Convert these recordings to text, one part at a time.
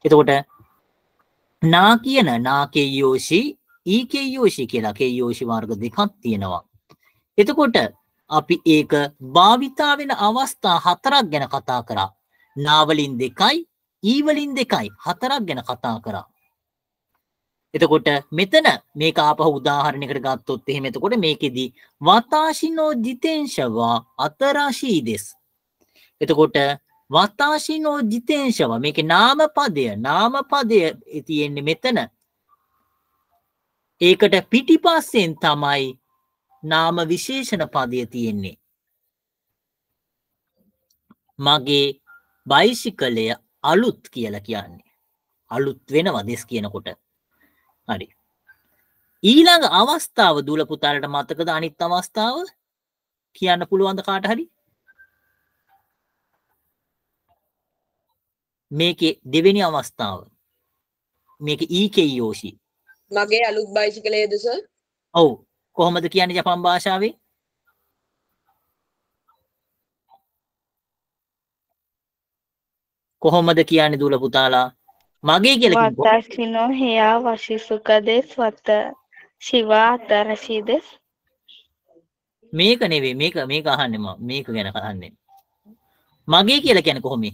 එතකොට නා කියන නාකේයෝෂි ඊකේයෝෂි කියලා කේයෝෂි වර්ග දෙකක් තියෙනවා. එතකොට අපි ඒක භාවිතා වෙන අවස්ථා 4ක් ගැන කතා කරා. නා වලින් 2යි ඊ වලින් 2යි 4ක් ගැන කතා කරා. එතකොට මෙතන මේක ආපහු උදාහරණයකට ගත්තොත් එහෙම එතකොට මේකෙදි වතාෂිනෝ ජිතෙන්ෂවා අතරාෂී දෙස්. එතකොට වතාෂිනෝ ජිතෙන්ෂවා මේකේ නාමපදය තියෙන්නේ මෙතන. ඒකට පිටිපස්සෙන් තමයි නාම විශේෂණ පදය තියෙන්නේ. මගේ බයිසිකලය අලුත් කියලා කියන්නේ. අලුත් වෙනවා දෙස් කියනකොට. හරි. ඊළඟ අවස්ථාව දුල පුතාලට මතකද අනිත් අවස්ථාව කියන්න පුළුවන්ද කාට හරි? මේකේ දෙවෙනි අවස්ථාව. මේකේ ඊකේයෝෂි. මගේ අලුත් බයිසිකලයේද සර්? ඔව්. කොහොමද කියන්නේ ජපන් භාෂාවේ? කොහොමද කියන්නේ දුල පුතාලා? මගේ කියලා කිව්වොත් වතාෂිනෝ හේයා වශිසුක දෙස් වත ශිවා අතරශී දෙස්. මේක නෙවෙයි මේක අහන්නේ මම මේක ගැන අහන්නේ. මගේ කියලා කියන්නේ කොහොමද?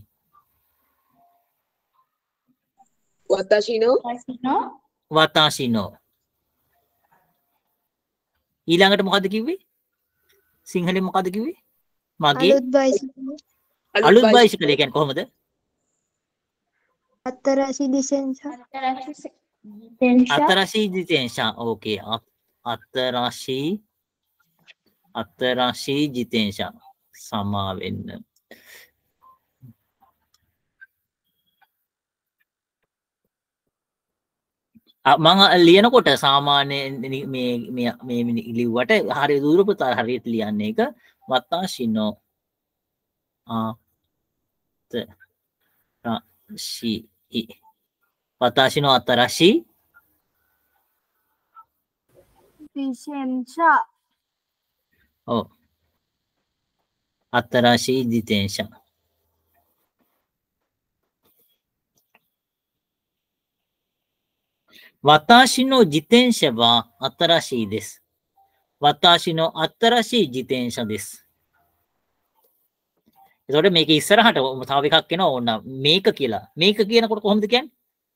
වතාෂිනෝ ඊළඟට මොකද්ද කිව්වේ? සිංහලෙන් මොකද්ද කිව්වේ? මගේ අලුත් බයිසිකලය කියන්නේ කොහොමද? අතරාෂී දිසෙන්ෂා. අතරාෂී ජිතෙන්ෂා. ඕකේ. අතරාෂී ජිතෙන්ෂා. සමා වෙන්න. මම ලියනකොට සාමාන්‍ය මේ ලිව්වට හරි දුර පුතා හරියට ලියන්නේ ඒක වතාෂිනෝ වතාෂිනෝ අතරාෂී දිසෙන්ෂා. ඔව්. අතරාෂී ජිතෙන්ෂා. වතාෂිනෝ ජිතෙන්ෂවා අතරාෂී දෙස්. වතාෂිනෝ අතරාෂී ජිතෙන්ෂා දෙස්. එතකොට මේක ඉස්සරහට තව එකක් එනවා ඕන මේක කියලා. මේක කියනකොට කොහොමද කියන්නේ?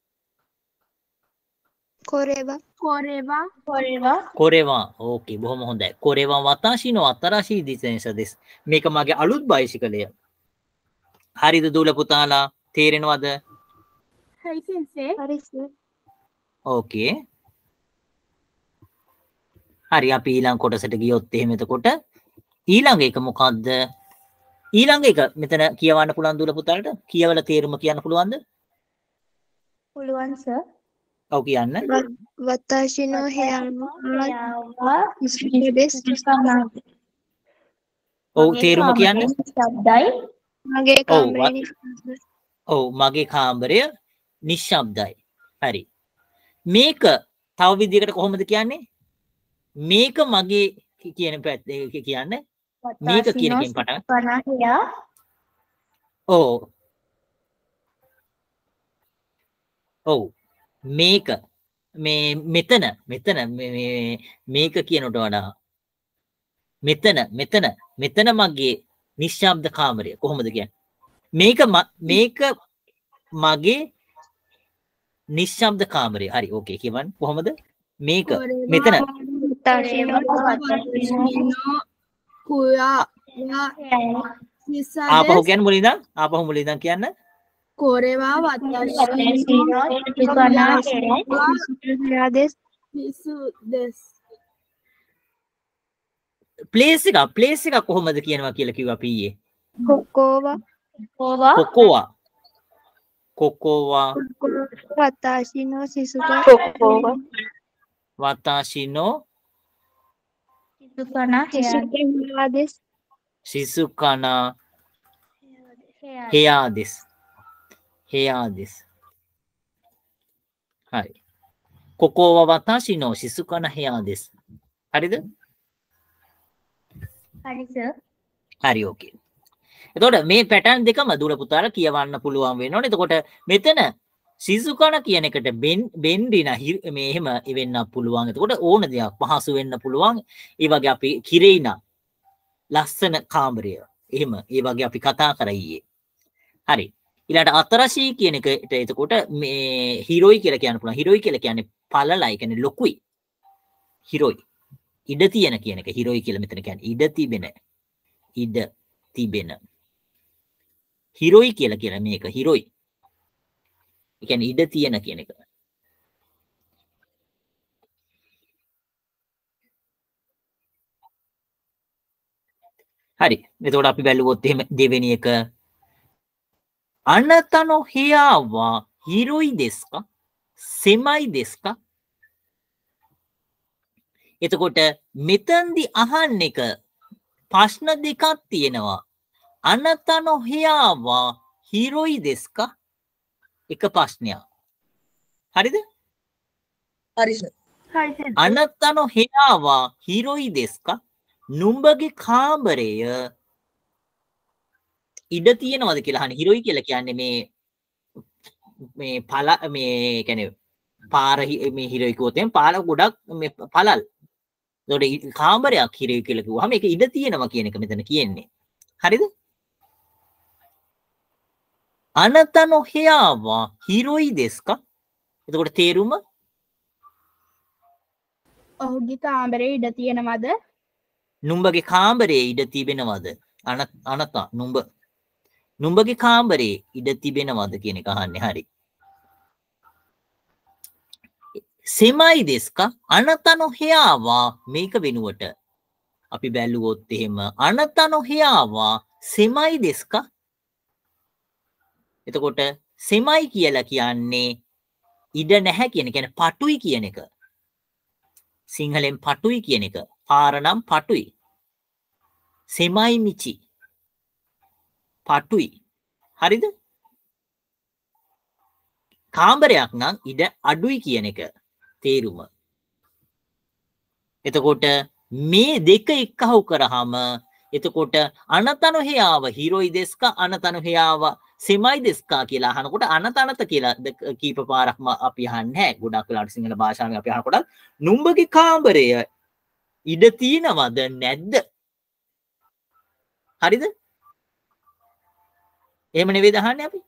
කොරේවා. ඕකේ බොහොම හොඳයි. කොරේවා වතාෂිනෝ අතරාෂී ජිතෙන්ෂා දෙස්. මේක මගේ අලුත් බයිසිකලය. හරිද දුල පුතාලා? තේරෙනවද? හරි සෙන්සේ. හරි සර්. ඕකේ. හරි අපි ඊළඟ කොටසට ගියොත් එහෙම එතකොට ඊළඟ එක මොකද්ද? ඊළඟ එක මෙතන කියවන්න පුළුවන් දුල පුතාලට? කියවල තේරුම කියන්න පුළුවන්ද? පුළුවන් සර්. ඔව් කියන්න. වතාෂිනෝ හේයා දෙස්. ඔව් තේරුම කියන්න. මගේ කාමරේ. ඔව් මගේ කාමරය නිශ්ශබ්දයි. හරි. මේක තව විදිහකට කොහොමද කියන්නේ? මේක මගේ කියන පැත්ත කියන්නේ මේක කියන එකෙන් පටන්. ඔව්. ඔව්. මේක මෙතන මේක කියනට වඩා මෙතන මගේ නිශ්ශබ්ද කාමරය කොහොමද කියන්නේ? මේක මගේ නිශ්ශබ්ද කාමරය. හරි ඕකේ කියවන්න. කොහොමද? මේක මෙතන ආපහු කියන්න මුලින්දන් කියන්න. කොරේවා වතාෂිනෝ දෙස්. ප්ලේස් එක කොහොමද කියනවා කියලා කිව්වා අපි ඊයේ. කොකෝවා වතාෂිනෝ සිසුකා. වතාෂිනෝ සිසුකනා හේයා දෙස්. හරි. කොකෝවා වතාෂිනෝ සිසුකනා හේයා දෙස්. හරිද? හරි සර්. හරි ඕකේ. එතකොට මේ පැටර්න් දෙකම දුර පුතාලා කියවන්න පුළුවන් වෙනවනේ. එතකොට මෙතන සිසුකන කියන එකට බෙන්ඩින මේ එහෙම වෙන්න පුළුවන්. එතකොට ඕන දෙයක් පහසු වෙන්න පුළුවන්. ඒ වගේ අපි කිරේන ලස්සන කාමරය. එහෙම ඒ වගේ අපි කතා කරා ඊයේ. හරි. ඊළඟට අතරශී කියන එකට එතකොට මේ හිරොයි කියලා කියන්න පුළුවන්. හිරොයි කියලා කියන්නේ පළලයි, කියන්නේ ලොකුයි. හිරොයි. ඉඩ තියෙන කියන එක හිරොයි කියලා මෙතන කියන්නේ ඉඩ තිබෙන. ඉඩ තිබෙන. හිරොයි කියලා කියන මේක හිරොයි. ඒ කියන්නේ ඉඩ තියෙන කියන එක. හරි. එතකොට අපි බැලුවොත් එහෙම දෙවෙනි එක අනතනෝ හියාවා හිරොයි දෙස්කා සෙමයි දෙස්කා. එතකොට මෙතෙන්දි අහන්න එක ප්‍රශ්න දෙකක් තියෙනවා. අනතනෝ හියාවා හිරොයි දෙස්කා එක ප්‍රශ්නයක්. හරිද? හරි සර්. අනතනෝ හියාවා හිරොයි දෙස්කා නුඹගේ කාමරය ඉඩ තියෙනවද කියලා අහන්නේ. හිරොයි කියලා කියන්නේ මේ පළ මේ කියන්නේ පාර මේ හිරොයි කිව්වොත් එම් පාර ගොඩක් මේ පළල්. ඒකට කාමරයක් හිරොයි කියලා කිව්වහම ඒක ඉඩ තියෙනවා කියන එක මෙතන කියන්නේ. හරිද? අනතනෝ හියාවා හිරොයි දෙස්කා. එතකොට තේරුම ඔහුගේ කාමරේ ඉඩ තියෙනවද? නුඹගේ කාමරේ ඉඩ තිබෙනවද? අනතා නුඹගේ කාමරේ ඉඩ තිබෙනවද කියන එක අහන්නේ. හරි. සෙමයි දෙස්කා අනතනෝ හියාවා මේක වෙනුවට අපි බැලුවොත් එහෙම අනතනෝ හියාවා සෙමයි දෙස්කා. එතකොට සෙමයි කියලා කියන්නේ ඉඩ නැහැ කියන එක. කියන්නේ පටුයි කියන එක. සිංහලෙන් පටුයි කියන එක. පාර නම් පටුයි. සෙමයි මිචි. පටුයි. හරිද? කාමරයක් නම් ඉඩ අඩුයි කියන එක තේරුම. එතකොට මේ දෙක එක්කහුව කරාම එතකොට අනතනෝ හියාව හිරොයි දෙස්කා අනතනෝ හියාව සෙමයි දෙස්කා කියලා අහනකොට අනතනත කියලා කීප පාරක්ම අපි අහන්නේ නැහැ. ගොඩක් වෙලාවට සිංහල භාෂාවෙන් අපි අහනකොට නුඹගේ කාමරය ඉඩ තියෙනවද නැද්ද? හරිද? එහෙම නෙවෙයි අහන්නේ අපි.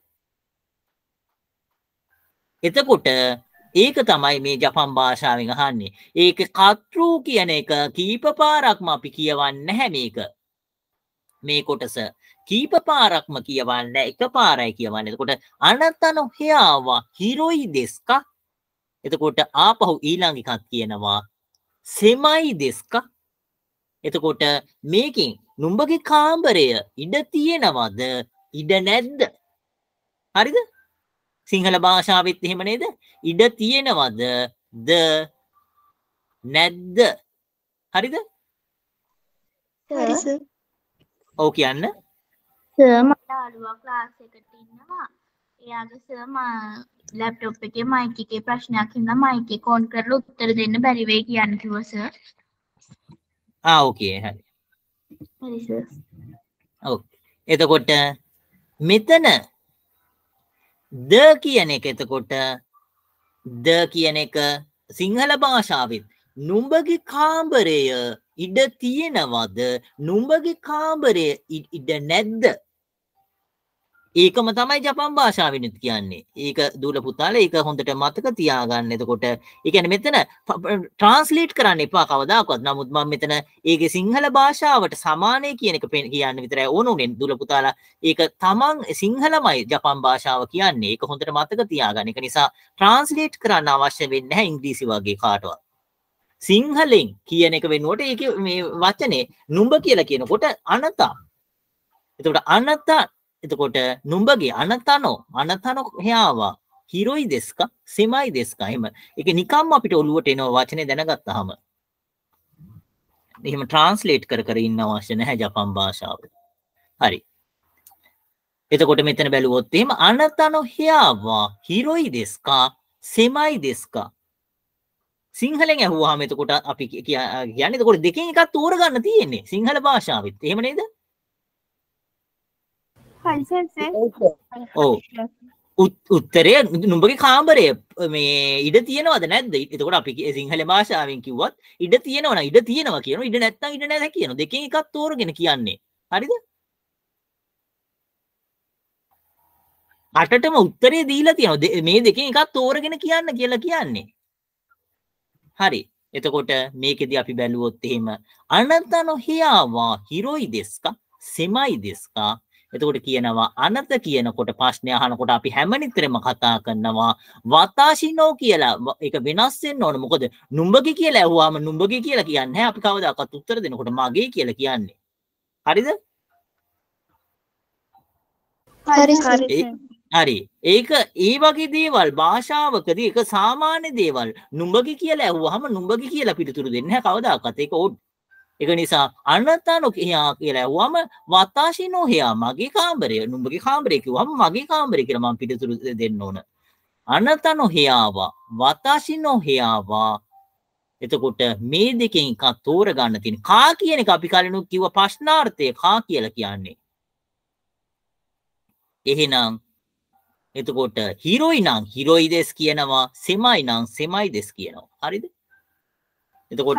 එතකොට ඒක තමයි මේ ජපන් භාෂාවෙන් අහන්නේ. ඒක කතෘ කියන එක කීප පාරක්ම අපි කියවන්නේ නැහැ මේක. මේ කොටස කීප පාරක්ම කියවන්නේ එකපාරයි කියවන්නේ. එතකොට අනතනෝ හියාවා හිරොයි දෙස්කා. එතකොට ආපහු ඊළඟ එකක් කියනවා සෙමයි දෙස්කා. එතකොට මේකෙන් නුඹගේ කාමරය ඉඩ තියෙනවද ඉඩ නැද්ද? හරිද? සිංහල භාෂාවෙත් එහෙම නේද? ඉඩ තියෙනවද ද නැද්ද? හරිද? හරි සර්. ඔව් කියන්න. සර් මට යාළුවා ක්ලාස් එකට ඉන්නවා. එයාගේ සර් ලැප්ටොප් එකේ මයික් එකේ ප්‍රශ්නයක් හින්දා මයික් එක ඔන් කරලා උත්තර දෙන්න බැරි වෙයි කියන්න කිව්වා සර්. ඕකේ හරි. හරි සර්. ඔව්. එතකොට මෙතන ද කියන එක එතකොට ද කියන එක සිංහල භාෂාවෙත් නුඹගේ කාමරය ඉඩ තියෙනවද නුඹගේ කාමරය ඉඩ නැද්ද? ඒකම තමයි ජපන් භාෂාවෙනුත් කියන්නේ. ඒක දූල පුතාලා ඒක හොඳට මතක තියාගන්න. එතකොට ඒ කියන්නේ මෙතන ට්‍රාන්ස්ලේට් කරන්න එපා කවදාකවත්. නමුත් මම මෙතන ඒකේ සිංහල භාෂාවට සමානයි කියන එක කියන්න විතරයි ඕන උනේ දූල පුතාලා. ඒක තමන් සිංහලමයි ජපන් භාෂාව කියන්නේ. ඒක හොඳට මතක තියාගන්න. ඒක නිසා ට්‍රාන්ස්ලේට් කරන්න අවශ්‍ය වෙන්නේ නැහැ ඉංග්‍රීසි වගේ කාටවත්. සිංහලෙන් කියන එක වෙනුවට ඒකේ මේ වචනේ නුඹ කියලා කියනකොට අනතා. එතකොට අනතා එතකොට නුඹගේ අනතනෝ හියාවා හිරොයි දෙස්කා සෙමයි දෙස්කා. එහෙම ඒක නිකම්ම අපිට ඔලුවට එනවා වචනේ දැනගත්තාම. එහෙම ට්‍රාන්ස්ලේට් කර ඉන්න අවශ්‍ය නැහැ ජපන් භාෂාව. හරි. එතකොට මෙතන බැලුවොත් එහෙම අනතනෝ හියාවා හිරොයි දෙස්කා සෙමයි දෙස්කා. සිංහලෙන් ඇහුවාම එතකොට අපි කියන්නේ එතකොට දෙකෙන් එකක් තෝරගන්න තියෙන්නේ සිංහල භාෂාවෙත්. එහෙම නේද? හරි සර්. ඔව්. උත්තරේ නුඹගේ කාමරය මේ ඉඩ තියෙනවද නැද්ද? එතකොට අපි සිංහල භාෂාවෙන් කිව්වත් ඉඩ තියෙනවා නම් ඉඩ තියෙනවා කියනවා. ඉඩ නැත්නම් ඉඩ නැහැ කියනවා. දෙකෙන් එකක් තෝරගෙන කියන්නේ. හරිද? අටටම උත්තරේ දීලා තියෙනවා. මේ දෙකෙන් එකක් තෝරගෙන කියන්න කියලා කියන්නේ. හරි. එතකොට මේකෙදි අපි බැලුවොත් එහෙම අනතන හියාවා හිරොයි දෙස්කා සෙමයි දෙස්කා. එතකොට කියනවා අනත කියනකොට ප්‍රශ්නය අහනකොට අපි හැමනිතරම කතා කරනවා වතාෂිනෝ කියලා. ඒක වෙනස් වෙන්න ඕන. මොකද නුඹගේ කියලා ඇහුවාම නුඹගේ කියලා කියන්නේ නැහැ. අපි කවදාකවත් උත්තර දෙනකොට මගේ කියලා කියන්නේ. හරිද? හරි. ඒක ඒ වගේ දේවල් භාෂාවකදී ඒක සාමාන්‍ය දේවල්. නුඹගේ කියලා ඇහුවාම නුඹගේ කියලා පිළිතුරු දෙන්නේ නැහැ කවදාකවත්. ඒක ඕඩ්. ඒක නිසා අනතනෝ හියා කියලා ඇහුවම වතාෂිනෝ හියා මගේ කාමරය. නුඹගේ කාමරය කිව්වම මගේ කාමරය කියලා මම පිළිතුරු දෙන්න ඕන. අනතනෝ හියාවා වතාෂිනෝ හියාවා. එතකොට මේ දෙකෙන් එකක් තෝරගන්න තියෙන. කා කියන එක අපි කලිනුත් කිව්වා ප්‍රශ්නාර්ථය කා කියලා කියන්නේ. එහෙනම් එතකොට හිරොයි නම් හිරොයි දෙස් කියනවා, සෙමයි නම් සෙමයි දෙස් කියනවා. හරිද? එතකොට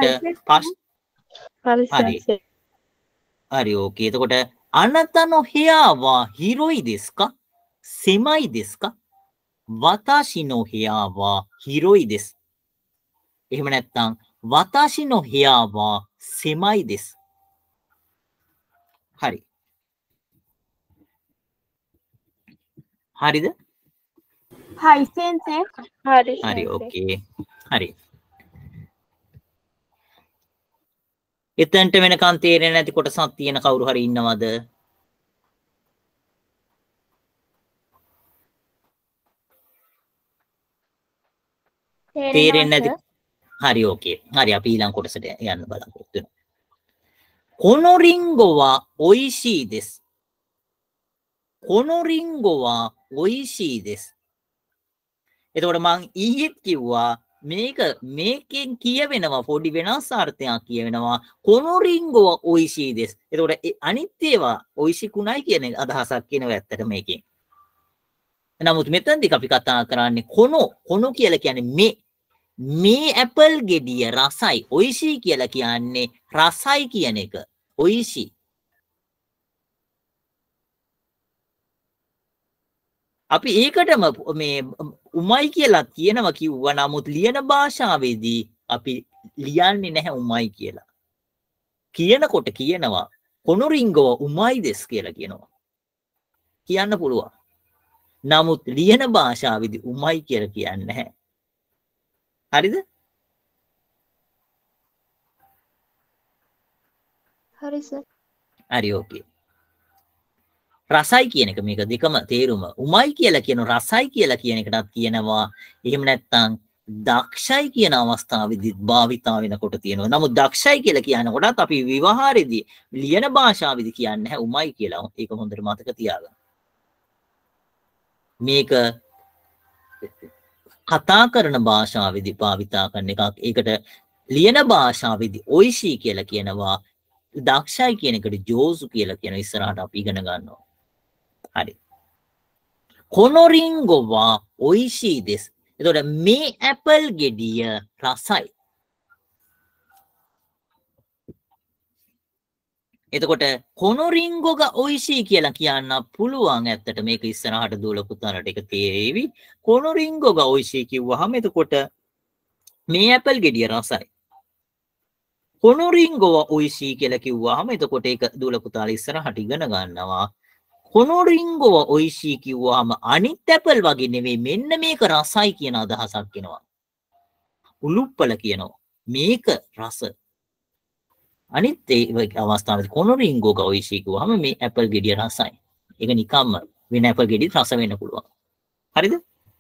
හරි ඕකේ. එතකොට අනතනෝ හියාවා හිරොයි දෙස්කා සෙමයි දෙස්කා වතාෂිනෝ හියාවා හිරොයි දෙස්. එහෙම නැත්නම් වතාෂිනෝ හියාවා සෙමයි දෙස්. හරි. හරිද? හයි සෙන්සේ. හරි ඕකේ. හරි. එතනට වෙනකන් තේරෙන්නේ නැති කොටසක් තියෙන කවුරු හරි ඉන්නවද? තේරෙන්නේ නැති. හරි ඕකේ. හරි අපි ඊළඟ කොටසට යන්න බලාපොරොත්තු වෙනවා. කොනෝ රින්ගෝ වා ඔයිෂී දෙස්. කොනෝ රින්ගෝ වා ඔයිෂී දෙස්. එතකොට මං ඊයේත් කිව්වා මේකෙන් කියවෙනවා පොඩි වෙනස් අර්ථයක් කියවෙනවා. කොනෝ රින්ගෝ ඔයිෂී දෙස්. එතකොට අනිත් ඒවා ඔයිෂිකුණයි කියන අදහසක් කියනවා ඇත්තට මේකෙන්. නමුත් මෙතනදී අපි කතා කරන්නේ කොනෝ කියලා කියන්නේ මේ ඇපල් ගෙඩිය රසයි. ඔයිෂී කියලා කියන්නේ රසයි කියන එක. ඔයිෂී. අපි ඒකටම මේ උමයි කියලා කියනවා කිව්වා. නමුත් ලියන භාෂාවේදී අපි ලියන්නේ නැහැ උමයි කියලා. කියනකොට කියනවා කොනොරින්ගෝ උමයි දෙස් කියලා කියනවා. කියන්න පුළුවන්. නමුත් ලියන භාෂාවේදී උමයි කියලා කියන්නේ නැහැ. හරිද? හරි සර්. හරි ඕකේ. රසයි කියන එක මේක දෙකම තේරුම. උමයි කියලා කියන රසයි කියලා කියන එකටත් කියනවා. එහෙම නැත්නම් දක්ෂයි කියන අවස්ථාවේදී භාවිතා වෙනකොට තියෙනවා. නමුත් දක්ෂයි කියලා කියනකොටත් අපි විවහාරයේදී ලියන භාෂාවේදී කියන්නේ නැහැ උමයි කියලා. ඒක හොඳට මතක තියාගන්න. මේක කතා කරන භාෂාවේදී භාවිතා කරන එකක්. ඒකට ලියන භාෂාවේදී ඔයිෂී කියලා කියනවා. දක්ෂයි කියන එකට ජෝසු කියලා කියන ඉස්සරහට අපි ඉගෙන ගන්නවා. හරි. කොනොරින්ගෝ වා ඔයිෂී දෙස්. එතකොට මේ ඇපල් ගෙඩිය රසයි. එතකොට කොනොරින්ගෝග ඔයිෂී කියලා කියන්න පුළුවන්. ඇත්තට මේක ඉස්සරහට දුවල පුතාලට ඒක තේරෙවි. කොනොරින්ගෝග ඔයිෂී කිව්වහම එතකොට මේ ඇපල් ගෙඩිය රසයි. කොනොරින්ගෝ ඔයිෂී කියලා කිව්වහම එතකොට ඒක දුවල පුතාලා ඉස්සරහට ඉගෙන ගන්නවා. කොනොරින්ගෝ ඔයිෂී කිව්වහම අනිත් ඇපල් වගේ නෙවෙයි මෙන්න මේක රසයි කියන අදහසක් එනවා. උලුප්පල කියනවා. මේක රස. අනිත් ඒ අවස්ථාවේදී කොනොරින්ගෝග ඔයිෂී කිව්වහම මේ ඇපල් ගෙඩිය රසයි. ඒක නිකම්ම වෙන ඇපල් ගෙඩිය රස වෙන්න පුළුවන්. හරිද?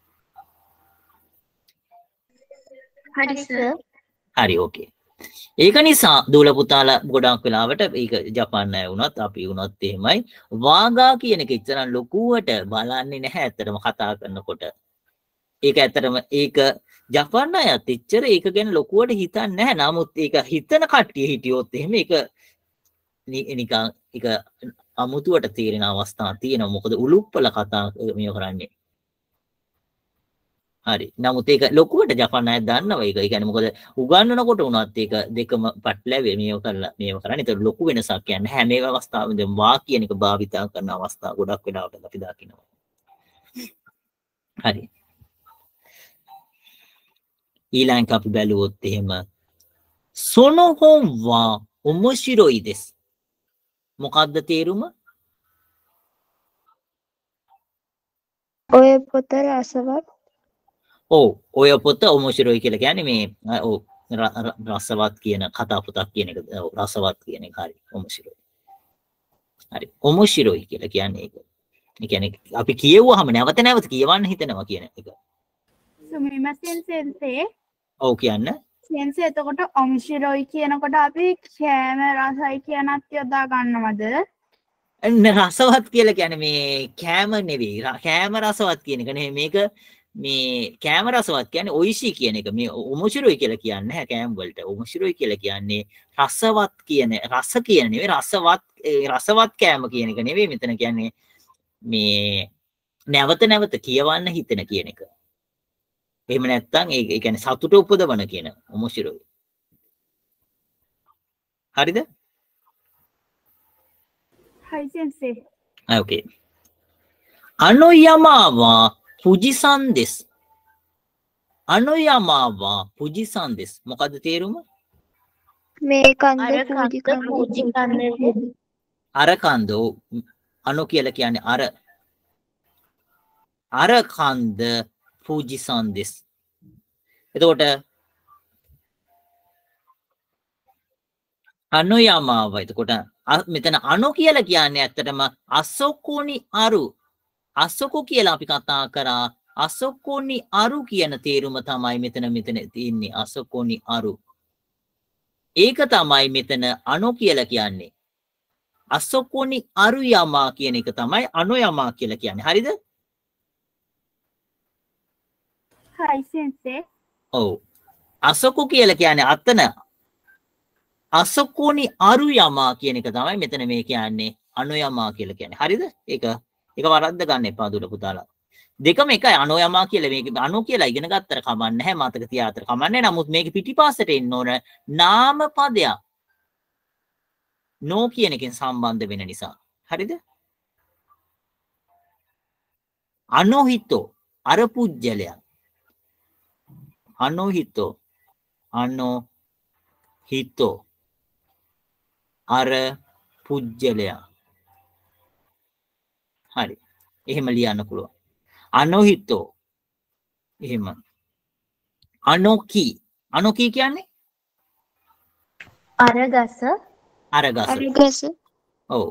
හරි සර්. හරි ඕකේ. ඒක නිසා දූල පුතාලා ගොඩක් වෙලාවට ඒක ජපාන් අය වුණත් අපි වුණත් එහෙමයි වාගා කියන එක ඉතරම් ලොකුවට බලන්නේ නැහැ ඇත්තටම කතා කරනකොට. ඒක ඇත්තටම ඒක ජපාන් අයත් එච්චර ඒක ගැන ලොකුවට හිතන්නේ නැහැ. නමුත් ඒක හිතන කට්ටිය හිටියොත් එහෙම ඒක නිකන් ඒක අමුතුවට තේරෙන අවස්ථා තියෙනවා. මොකද උලුප්පල කතා මේ කරන්නේ. හරි. නමුත් ඒක ලොකුවට ජපන් අය දන්නවා ඒක. ඒ කියන්නේ මොකද උගන්වනකොට උනත් ඒක දෙකම පැටලෙවි මේව කරන්නේ. ඒක ලොකු වෙනසක් කියන්නේ හැම අවස්ථාවෙම දැන් වා කියන එක භාවිතා කරන අවස්ථා ගොඩක් වෙලාවට අපි දකිනවා. හරි. ඊළඟට අපි බැලුවොත් එහෙම සොනොහොන් වා ඔමොෂිරොයි දෙස්. මොකද්ද තේරුම? ඔය පොත රසවත්. ඔව් ඔය පොත ඔමොෂිරොයි කියලා කියන්නේ මේ ඔව් රසවත් කියන කතා පොතක් කියන එක. ඔව් රසවත් කියන එක හරි ඔමොෂිරොයි. හරි ඔමොෂිරොයි කියලා කියන්නේ ඒක. ඒ කියන්නේ අපි කියවුවාම නැවත නැවත කියවන්න හිතනවා කියන එක. සුමිමසෙන් සෙන්සේ ඔව් කියන්න. සෙන්සේ එතකොට ඔම්ෂිරොයි කියනකොට අපි කෑම රසයි කියනත් යොදා ගන්නවද? රසවත් කියලා කියන්නේ මේ කෑම නෙවෙයි. කෑම රසවත් කියන එක නෙවෙයි මේක මේ කෑම රසවත් කියන්නේ ඔයිෂි කියන එක. මේ ඔමොෂිරොයි කියලා කියන්නේ නැහැ කෑම වලට. ඔමොෂිරොයි කියලා කියන්නේ රසවත් කියන රස කියන නෙවෙයි රසවත් කෑම කියන එක නෙවෙයි මෙතන කියන්නේ මේ නැවත නැවත කියවන්න හිතෙන කියන එක. එහෙම නැත්නම් ඒ කියන්නේ සතුට උපදවන කියන ඔමොෂිරොයි. හරිද? හයි සෙන්සේ. ඕකේ. අනොයමාවා පුජිසන් දෙස්. අනොයමාවා පුජිසන් දෙස්. මොකද්ද තේරුම? මේ කන්ද පූජි කන්ද. අර කන්ද අනු කියලා කියන්නේ අර කන්ද පුජිසන් දෙස්. එතකොට අනොයමාව එතකොට මෙතන අනු කියලා කියන්නේ ඇත්තටම අසොකුනි අරු. අසොකු කියලා අපි කතා කරා. අසොකුනි අරු කියන තේරුම තමයි මෙතන තියෙන්නේ. අසොකුනි අරු. ඒක තමයි මෙතන අනු කියලා කියන්නේ. අසොකුනි අරු යමා කියන එක තමයි අනු යමා කියලා කියන්නේ. හරිද? හයි සෙන්සේ. ඔව්. අසොකු කියලා කියන්නේ අතන අසොකුනි අරු යමා කියන එක තමයි මෙතන මේ කියන්නේ අනු යමා කියලා කියන්නේ. හරිද? ඒක වරද්ද ගන්න එපා දුර පුතාලා. දෙකම එකයි. අනු යමා කියලා මේක අනු කියලා ඉගෙන ගත්තට කමන්නේ නැහැ. මතක තියාගත්තට කමන්නේ. නමුත් මේක පිටිපස්සට එන්න ඕන නාම පදයක්. නෝ කියන එකෙන් සම්බන්ධ වෙන නිසා. හරිද? අනෝහිතෝ අර පුජ්‍යලයක්. අනෝහිතෝ අර පුජ්‍යලයා. හරි. එහෙම ලියන්න පුළුවන්. අනෝහිතෝ එහෙම. අනෝකී කියන්නේ අරගස. ඔව්.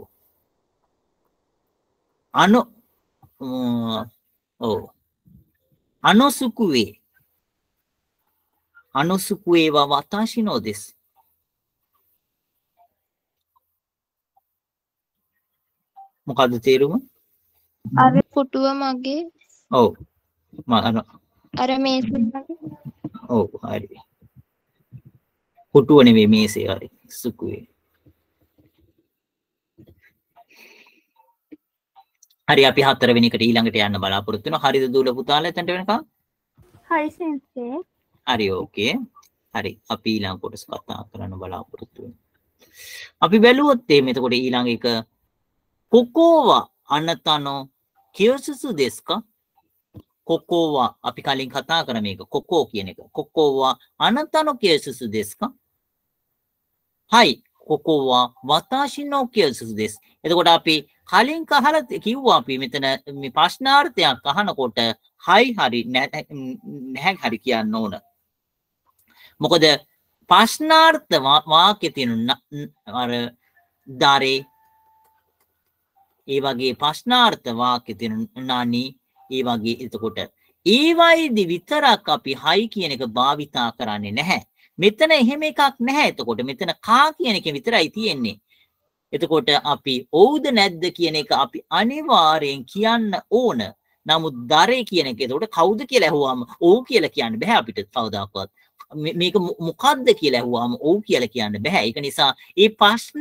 අනොසුකුවේ වා වතාශි නෝ දෙස්. මොකද්ද තේරුම? අර පුටුව මගේ. ඔව්. අර මේස මගේ. ඔව් හරි. පුටුව නෙවෙයි මේසේ හරි. සුකුවේ. හරි අපි 4 වෙනි එකට ඊළඟට යන්න බලාපොරොත්තු වෙනවා. හරිද දූල පුතාලා එතනට වෙනකම්? හයි සෙන්සේ. හරි ඕකේ. හරි අපි ඊළඟ කොටස කතා කරන්න බලාපොරොත්තු වෙනවා. අපි බැලුවොත් එතකොට ඊළඟ එක කොකෝවා අනතනෝ කියසුසු දෙස්කා. කොකෝවා අපි කලින් කතා කරා මේක කොකෝ කියන එක. කොකෝවා අනතනෝ කියසුසු දෙස්කා. හයි කොකෝවා වතාශි නෝ කියසුසු දෙස්. එතකොට අපි කලින් කහලා කිව්වා අපි මෙතන මේ ප්‍රශ්නාර්ථයක් අහනකොට හයි හරි නැහැ හරි කියන්න ඕන. මොකද ප්‍රශ්නාර්ථ වාක්‍යයේ තියෙන අර දාරේ ඒ වගේ ප්‍රශ්නාර්ථ වාක්‍යයේ තියෙන නානි ඒ වගේ එතකොට ඒවයිදි විතරක් අපි හයි කියන එක භාවිතා කරන්නේ නැහැ. මෙතන එහෙම එකක් නැහැ. එතකොට මෙතන කා කියන එක විතරයි තියෙන්නේ. එතකොට අපි ඔව්ද නැද්ද කියන එක අපි අනිවාර්යෙන් කියන්න ඕන. නමුත් දරේ කියන එක එතකොට කවුද කියලා ඇහුවාම ඔව් කියලා කියන්න බෑ අපිට කවදාකවත්. මේක මොකද්ද කියලා ඇහුවාම ඔව් කියලා කියන්න බෑ. ඒක නිසා මේ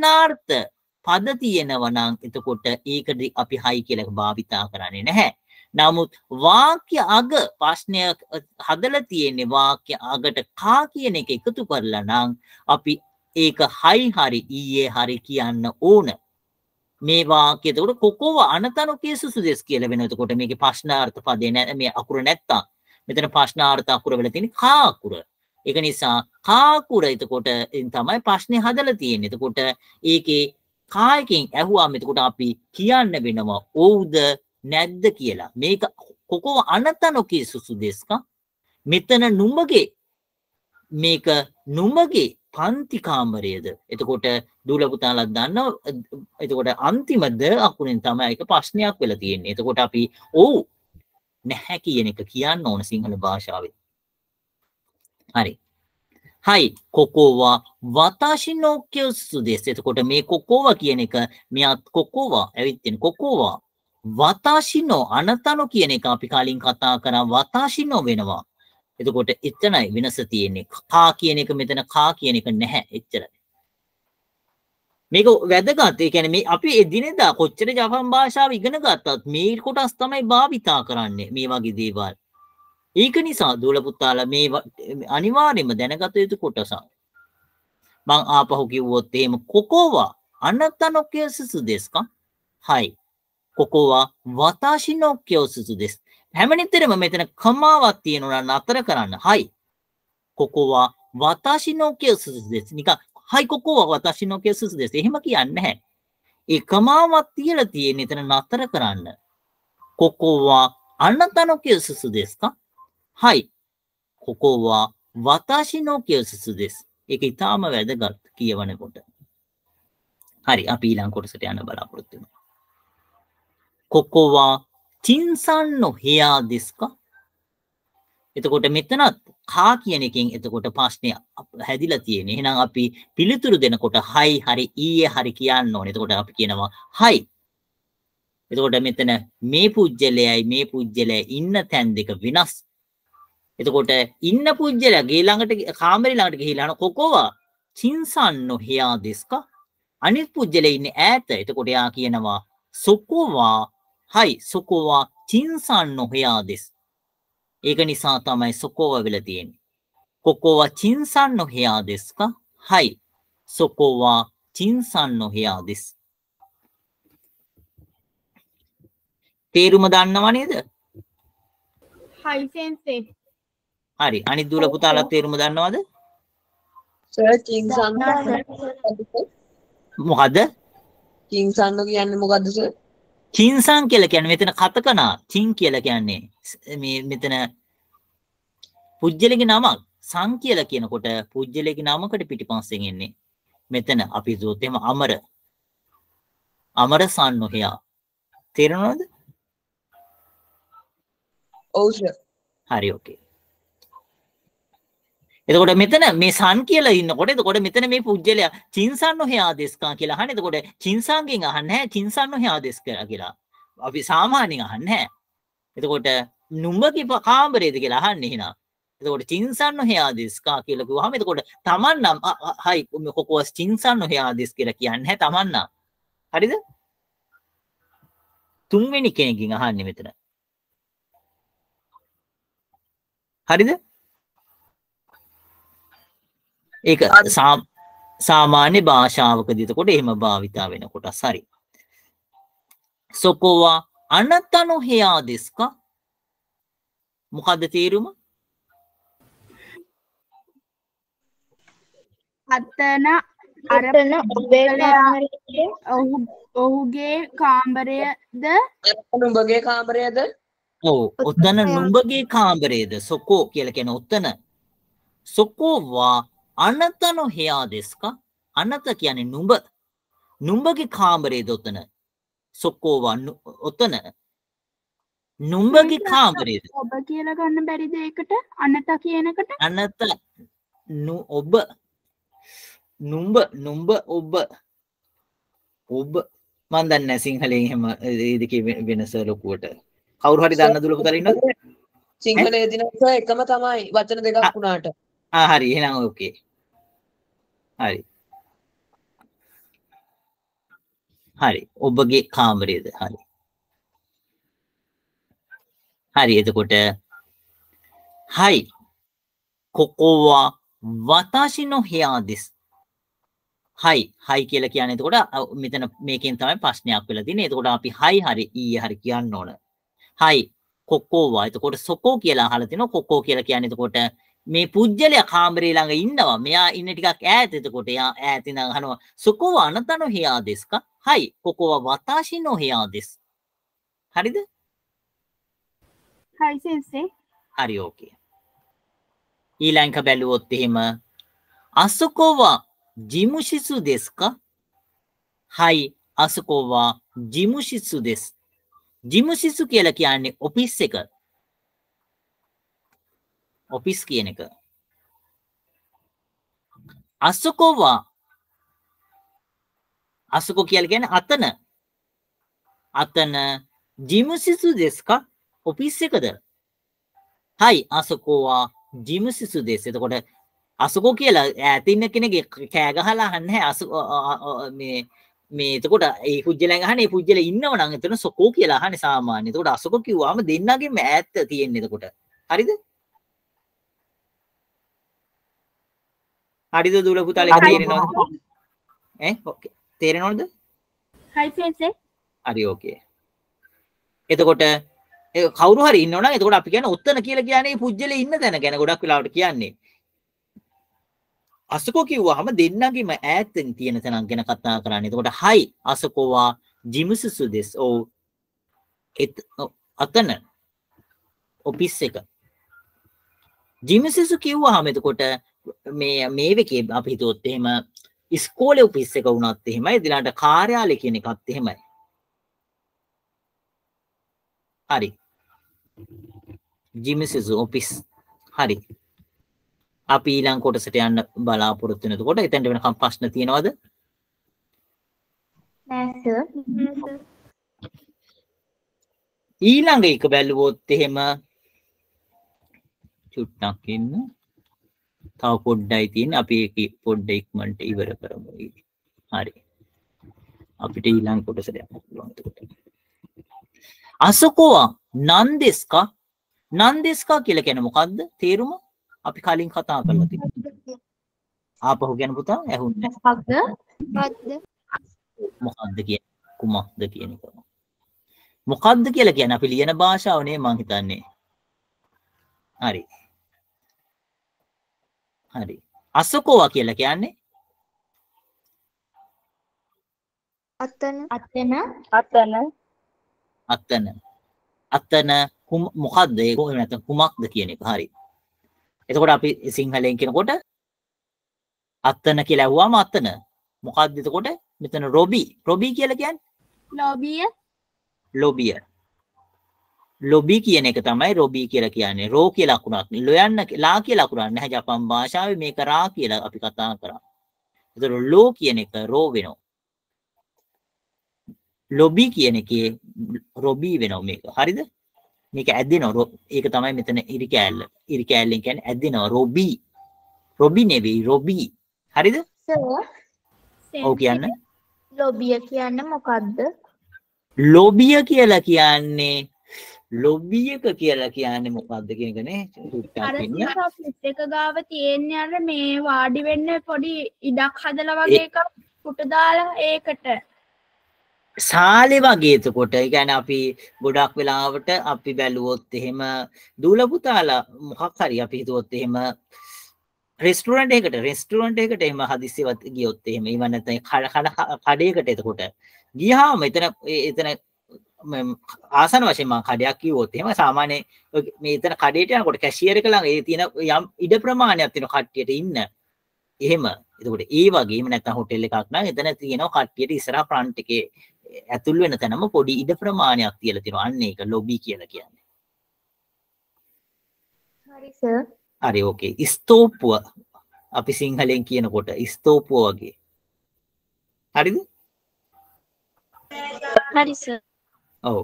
ප්‍රශ්නාර්ථ පද තියෙනවා නම් එතකොට ඒකද අපි හයි කියලා භාවිතා කරන්නේ නැහැ. නමුත් වාක්‍ය අග ප්‍රශ්නයක් හදලා තියෙන්නේ වාක්‍ය අගට කා කියන එක එකතු කරලා නම් අපි ඒක හයි හරි ඊයේ හරි කියන්න ඕන. මේ වාක්‍යය එතකොට කොකෝව අනතනුකේ සුසුදෙස් කියලා වෙනවා. එතකොට මේකේ ප්‍රශ්නාර්ථ පදේ මේ අකුර නැත්තම් මෙතන ප්‍රශ්නාර්ථ අකුර වෙලා තියෙන්නේ කා අකුර. ඒක නිසා කා අකුර එතකොට තමයි ප්‍රශ්නේ හදලා තියෙන්නේ. එතකොට ඒකේ කායකින් ඇහුවාම එතකොට අපි කියන්න වෙනවා ඔව්ද නැද්ද කියලා. මේක කොකෝව අනතනුකේ සුසුදෙස්කා මෙතන නුඹගේ මේක නුඹගේ පන්ති කාමරයේද. එතකොට දූල පුතාලා දන්නවා. එතකොට අන්තිමද අකුරෙන් තමයි ඒක ප්‍රශ්නයක් වෙලා තියෙන්නේ. එතකොට අපි ඔව් නැහැ කියන එක කියන්න ඕන සිංහල භාෂාවෙන්. හරි. හයි කොකෝවා වතාෂි නෝ කියසු දෙස්. එතකොට මේ කොකෝවා කියන එක මෙයා කොකෝවා ඇවිත් තියෙන කොකෝවා වතාෂි නෝ අනතනෝ කියන එක අපි කලින් කතා කරා වතාෂි නෝ වෙනවා. එතකොට එතනයි වෙනස තියෙන්නේ. කා කියන එක මෙතන කා කියන එක නැහැ. එච්චරයි. මේක වැදගත්. ඒ කියන්නේ මේ අපි එදිනෙදා කොච්චර ජපන් භාෂාව ඉගෙන ගත්තත් මේ කොටස් තමයි භාවිතා කරන්නේ මේ වගේ දේවල්. ඒක නිසා දූල පුතාලා මේ අනිවාර්යයෙන්ම දැනගත යුතු කොටසක්. මං ආපහු කිව්වොත් එහෙම කොකෝවා අනතනෝ කියසු දෙස්කා. හයි. කොකෝවා වතාෂි නෝ කියසු දෙස්. හැමනිතරම මෙතන කමාවක් තියෙනවා නතර කරන්න. හයි. කොකෝවා වතාෂි නෝ කියසු දෙස්. නිකන් හයි කොකෝවා වතාෂි නෝ කියසු දෙස්. එහෙම කියන්නේ නැහැ. ඒ කමාවක් තියලා තියෙන එතන නතර කරන්න. කොකෝවා අනතනෝ කියසු දෙස්කා. හයි. කොකෝවා වතාෂි නෝ කියසු දෙස්. ඒක ඊටාම වැදගත් කියවනකොට. හරි අපි ඊළඟ කොටසට යන්න බලාපොරොත්තු වෙනවා. කොකෝවා චින්සන් නො හෙයා දෙස්කා. එතකොට මෙතනත් කා කියන එකෙන් එතකොට ප්‍රශ්නය හැදිලා තියෙන්නේ. එහෙනම් අපි පිළිතුරු දෙනකොට හයි හරි ඊයේ හරි කියන්න ඕනේ. එතකොට අපි කියනවා හයි. එතකොට මෙතන මේ පුජ්‍යලයයි මේ පුජ්‍යලයයි ඉන්න තැන් දෙක වෙනස්. එතකොට ඉන්න පුජ්‍යලයා ගේ ළඟට කාමරේ ළඟට ගිහිලා අන කොකෝවා චින්සන් නො හෙයා දෙස්කා. අනිත් පුජ්‍යලයා ඉන්නේ ඈත. එතකොට යා කියනවා සොකෝවා හයි සොකෝවා චින්සන් නො හෙයා දෙස්. ඒක නිසා තමයි සොකෝවා වෙලා තියෙන්නේ. කොකෝවා චින්සන් නො හෙයා දෙස්කා. හයි සොකෝවා චින්සන් නො හෙයා දෙස්. තේරුම දන්නව නේද? හයි සෙන්සේ. හරි. අනිත් දූල පුතාලා තේරුම දන්නවද? සර් චින්සන් මොකද? චින්සන් කියන්නේ මොකද්ද සර්? චින්සන් කියලා කියන්නේ මෙතන කතකනා. චින් කියලා කියන්නේ මේ මෙතන පුජ්‍යලගේ නමක්. සං කියලා කියනකොට පුජ්‍යලගේ නමකට පිටිපස්සෙන් එන්නේ. මෙතන අපි දුවොත් එහෙම අමර. අමර සන් නොහියා. තේරෙනවද? ඔව් සර්. හරි ඕකේ. එතකොට මෙතන මේ සන් කියලා ඉන්නකොට එතකොට මෙතන මේ පුජ්‍යලයා චින්සන් නොහෙයා දෙස්කා කියලා අහන්නේ. එතකොට චින්සන්ගෙන් අහන්නේ නැහැ චින්සන් නොහෙයා දෙස් කියලා. අපි සාමාන්‍යයෙන් අහන්නේ නැහැ. එතකොට නුඹගේ කාමරේද කියලා අහන්නේ එහෙනම්. එතකොට චින්සන් නොහෙයා දෙස්කා කියලා කිව්වහම එතකොට Taman නම් හයි කොකෝස් චින්සන් නොහෙයා දෙස් කියලා කියන්නේ නැහැ Taman නම්. හරිද? තුන්වෙනි කෙනෙක්ගෙන් අහන්නේ මෙතන. හරිද? ඒක සාමාන්‍ය භාෂාවකදී එතකොට එහෙම භාවිතා වෙන කොටස්. හරි. සොකෝවා අනතනෝ හෙයා දෙස්කා. මොකද්ද තේරුම? අතන අරතන ඔබේ කාමරයේ ඔහුගේ කාමරයද නුඹගේ කාමරයද? ඔව්. ඔතන නුඹගේ කාමරයේද? සොකෝ කියලා කියන ඔතන. සොකෝවා අනතනෝ හෙයා දෙස්කා. අනත කියන්නේ නුඹ. නුඹගේ කාමරේද ඔතන. සොකෝවා ඔතන. නුඹගේ කාමරේද? ඔබ කියලා ගන්න බැරිද ඒකට? අනත කියනකට? අනත ඔබ නුඹ ඔබ ඔබ මන් දන්නේ නැහැ සිංහලෙන් එහෙම දෙකේ වෙනස ලොකුවට. කවුරු හරි දන්න දුල පුතාලා ඉන්නවද? සිංහලයේ දින එකම තමයි වචන දෙකක් වුණාට. හරි එහෙනම් ඕකේ. හරි. හරි. ඔබගේ කාමරේද? හරි. හරි එතකොට හයි කොකෝවා වතාෂි නො හෙයා දෙස්. හයි කියලා කියන්නේ එතකොට මෙතන මේකෙන් තමයි ප්‍රශ්නයක් වෙලා තියෙන්නේ. එතකොට අපි හයි හරි ඊයේ හරි කියන්න ඕන. හයි කොකෝවා. එතකොට සොකෝ කියලා අහලා තිනවා. කොකෝ කියලා කියන්නේ එතකොට මේ පුජ්‍යලයා කාමරේ ළඟ ඉන්නවා. මෙයා ඉන්නේ ටිකක් ඈත. එතකොට එයා ඈත ඉඳන් අහනවා සොකෝවා අනතනෝ හෙයා දෙස්කා. හයි කොකෝවා වතාෂි නො හෙයා දෙස්. හරිද? හයි සෙන්සේ. හරි ඕකේ. ඊළඟ බැලුවොත් එහෙම අසුකෝවා ජිමුෂිසු දෙස්කා. හයි අසුකෝවා ජිමුෂිසු දෙස්. ජිමුෂිසු කියලා කියන්නේ ඔෆිස් එක. ඔෆිස් කියන එක. අසුකෝවා අසුකෝ කියලා කියන්නේ අතන. අතන ජිමුෂිසු දෙස්කා ඔෆිස් එකද? හයි අසුකෝවා ජිමුෂිසු දෙස්. එතකොට අසුකෝ කියලා ඈත ඉන්න කෙනෙක්ගේ කෑ ගහලා අහන්නේ මේ එතකොට ඒ පුජ්‍යලෙන් අහන්නේ ඒ පුජ්‍යලේ ඉන්නව නම් එතන සොකෝ කියලා අහන්නේ සාමාන්‍ය. එතකොට අසුකෝ කිව්වම දෙන්නගෙම ඈත තියෙන්නේ එතකොට. හරිද? හරිද දුල පුතාලේ තේරෙනවද? ඕකේ. තේරෙනවද? හයි සෙන්සේ. හරි ඕකේ. එතකොට කවුරු හරි ඉන්නවනම් එතකොට අපි කියන්නේ ඔත්තන කියලා කියන්නේ මේ පුජ්‍යලේ ඉන්න තැන ගැන ගොඩක් වෙලාවට කියන්නේ. අසුකෝ කිව්වහම දෙන්නගෙම ඈතින් තියෙන තැනක් ගැන කතා කරන්නේ. එතකොට හයි අසුකෝවා ජිමුසුසු දෙස්. ඔව් අතන ඔෆිස් එක. ජිමුසුසු කිව්වහම එතකොට මේ වෙකේ අපි හිතුවොත් එහෙම ඉස්කෝලේ ඔෆිස් එක වුණත් එහෙමයි. ඊළඟට කාර්යාලය කියන එකත් එහෙමයි. හරි. ජිමුසුසු ඔෆිස්. හරි. අපි ඊළඟ කොටසට යන්න බලාපොරොත්තු වෙන. එතකොට එතෙන්ට වෙනකම් ප්‍රශ්න තියෙනවද? නෑ සර්. ඊළඟ එක බැලුවොත් එහෙම චුට්ටක් ඉන්න. තව පොඩ්ඩයි තියෙන්නේ. අපි ඒක පොඩ්ඩ ඉක්මනට ඉවර කරමු. හරි. අපිට ඊළඟ කොටසට යන්න පුළුවන් එතකොට. අසුකෝවා නන්දෙස්කා. නන්දෙස්කා කියලා කියන්නේ මොකද්ද? තේරුම? අපි කලින් කතා කරලා තිබුණා. ආපහු ගැන පුතා ඇහුන්නේ මොකද්ද කියන්නේ? කුමක්ද කියන එක. මොකද්ද කියලා කියන්නේ අපි ලියන භාෂාව නේ මං හිතන්නේ. හරි. හරි. අසුකෝවා කියලා කියන්නේ අතන මොකද්ද ඒක නැත්නම් කුමක්ද කියන එක. හරි. එතකොට අපි සිංහලෙන් කියනකොට අත්තන කියලා ඇහුවාම අත්තන මොකක්ද එතකොට මෙතන රොබි කියලා කියන්නේ ලොබි කියන එක තමයි රොබි කියලා කියන්නේ. රෝ කියලා ලකුණක් ලොයන්න ලා කියලා ලකුණක් නැහැ ජපන් භාෂාවේ. මේක රා කියලා අපි කතා කරා. එතකොට ලෝ කියන එක රෝ වෙනවා. ලොබි කියන එකේ රොබි වෙනවා මේක. හරිද? මේක ඇදෙනවා. ඒක තමයි මෙතන ඉරි කෑල්ල. ඉරි කෑල්ලෙන් කියන්නේ ඇදෙනවා. රොබි නෙවෙයි රොබි. හරිද? ඔව් කියන්න. ලොබිය කියන්නේ මොකද්ද? ලොබිය කියලා කියන්නේ මොකද්ද කියන එක නේ. අර එක ගාව තියෙන්නේ අර මේ වාඩි වෙන්න පොඩි ඉඩක් හදලා වගේ එකක් පුට දාලා ඒකට සාලේ වගේ. එතකොට ඒ කියන්නේ අපි ගොඩක් වෙලාවට අපි බැලුවොත් එහෙම දූල පුතාලා මොකක් හරි අපි හිතුවොත් එහෙම රෙස්ටුරන්ට් එකකට එහෙම හදිස්සියවත් ගියොත් එහෙම ඊව නැත්නම් කඩේකට එතකොට ගියාම එතන ආසන වශයෙන් මම කඩයක් කිව්වොත් එහෙම සාමාන්‍ය මේ එතන කඩේට යනකොට කැෂියර් එක ළඟ ඒ තියෙන යම් ඉඩ ප්‍රමාණයක් තියෙන කට්ටියට ඉන්න. එහෙම. එතකොට ඒ වගේම නැත්නම් හොටෙල් එකක් නම් එතන තියෙනවා කට්ටියට ඉස්සරහා ෆ්‍රන්ට් එකේ ඇතුල් වෙන තැනම පොඩි ඉඩ ප්‍රමාණයක් තියලා තියෙනවා. අන්න ඒක ලොබි කියලා කියන්නේ. හරි සර්. හරි ඕකේ. ස්තෝපුව අපි සිංහලෙන් කියනකොට ස්තෝපුව වගේ. හරිද? හරි සර්. ඔව්.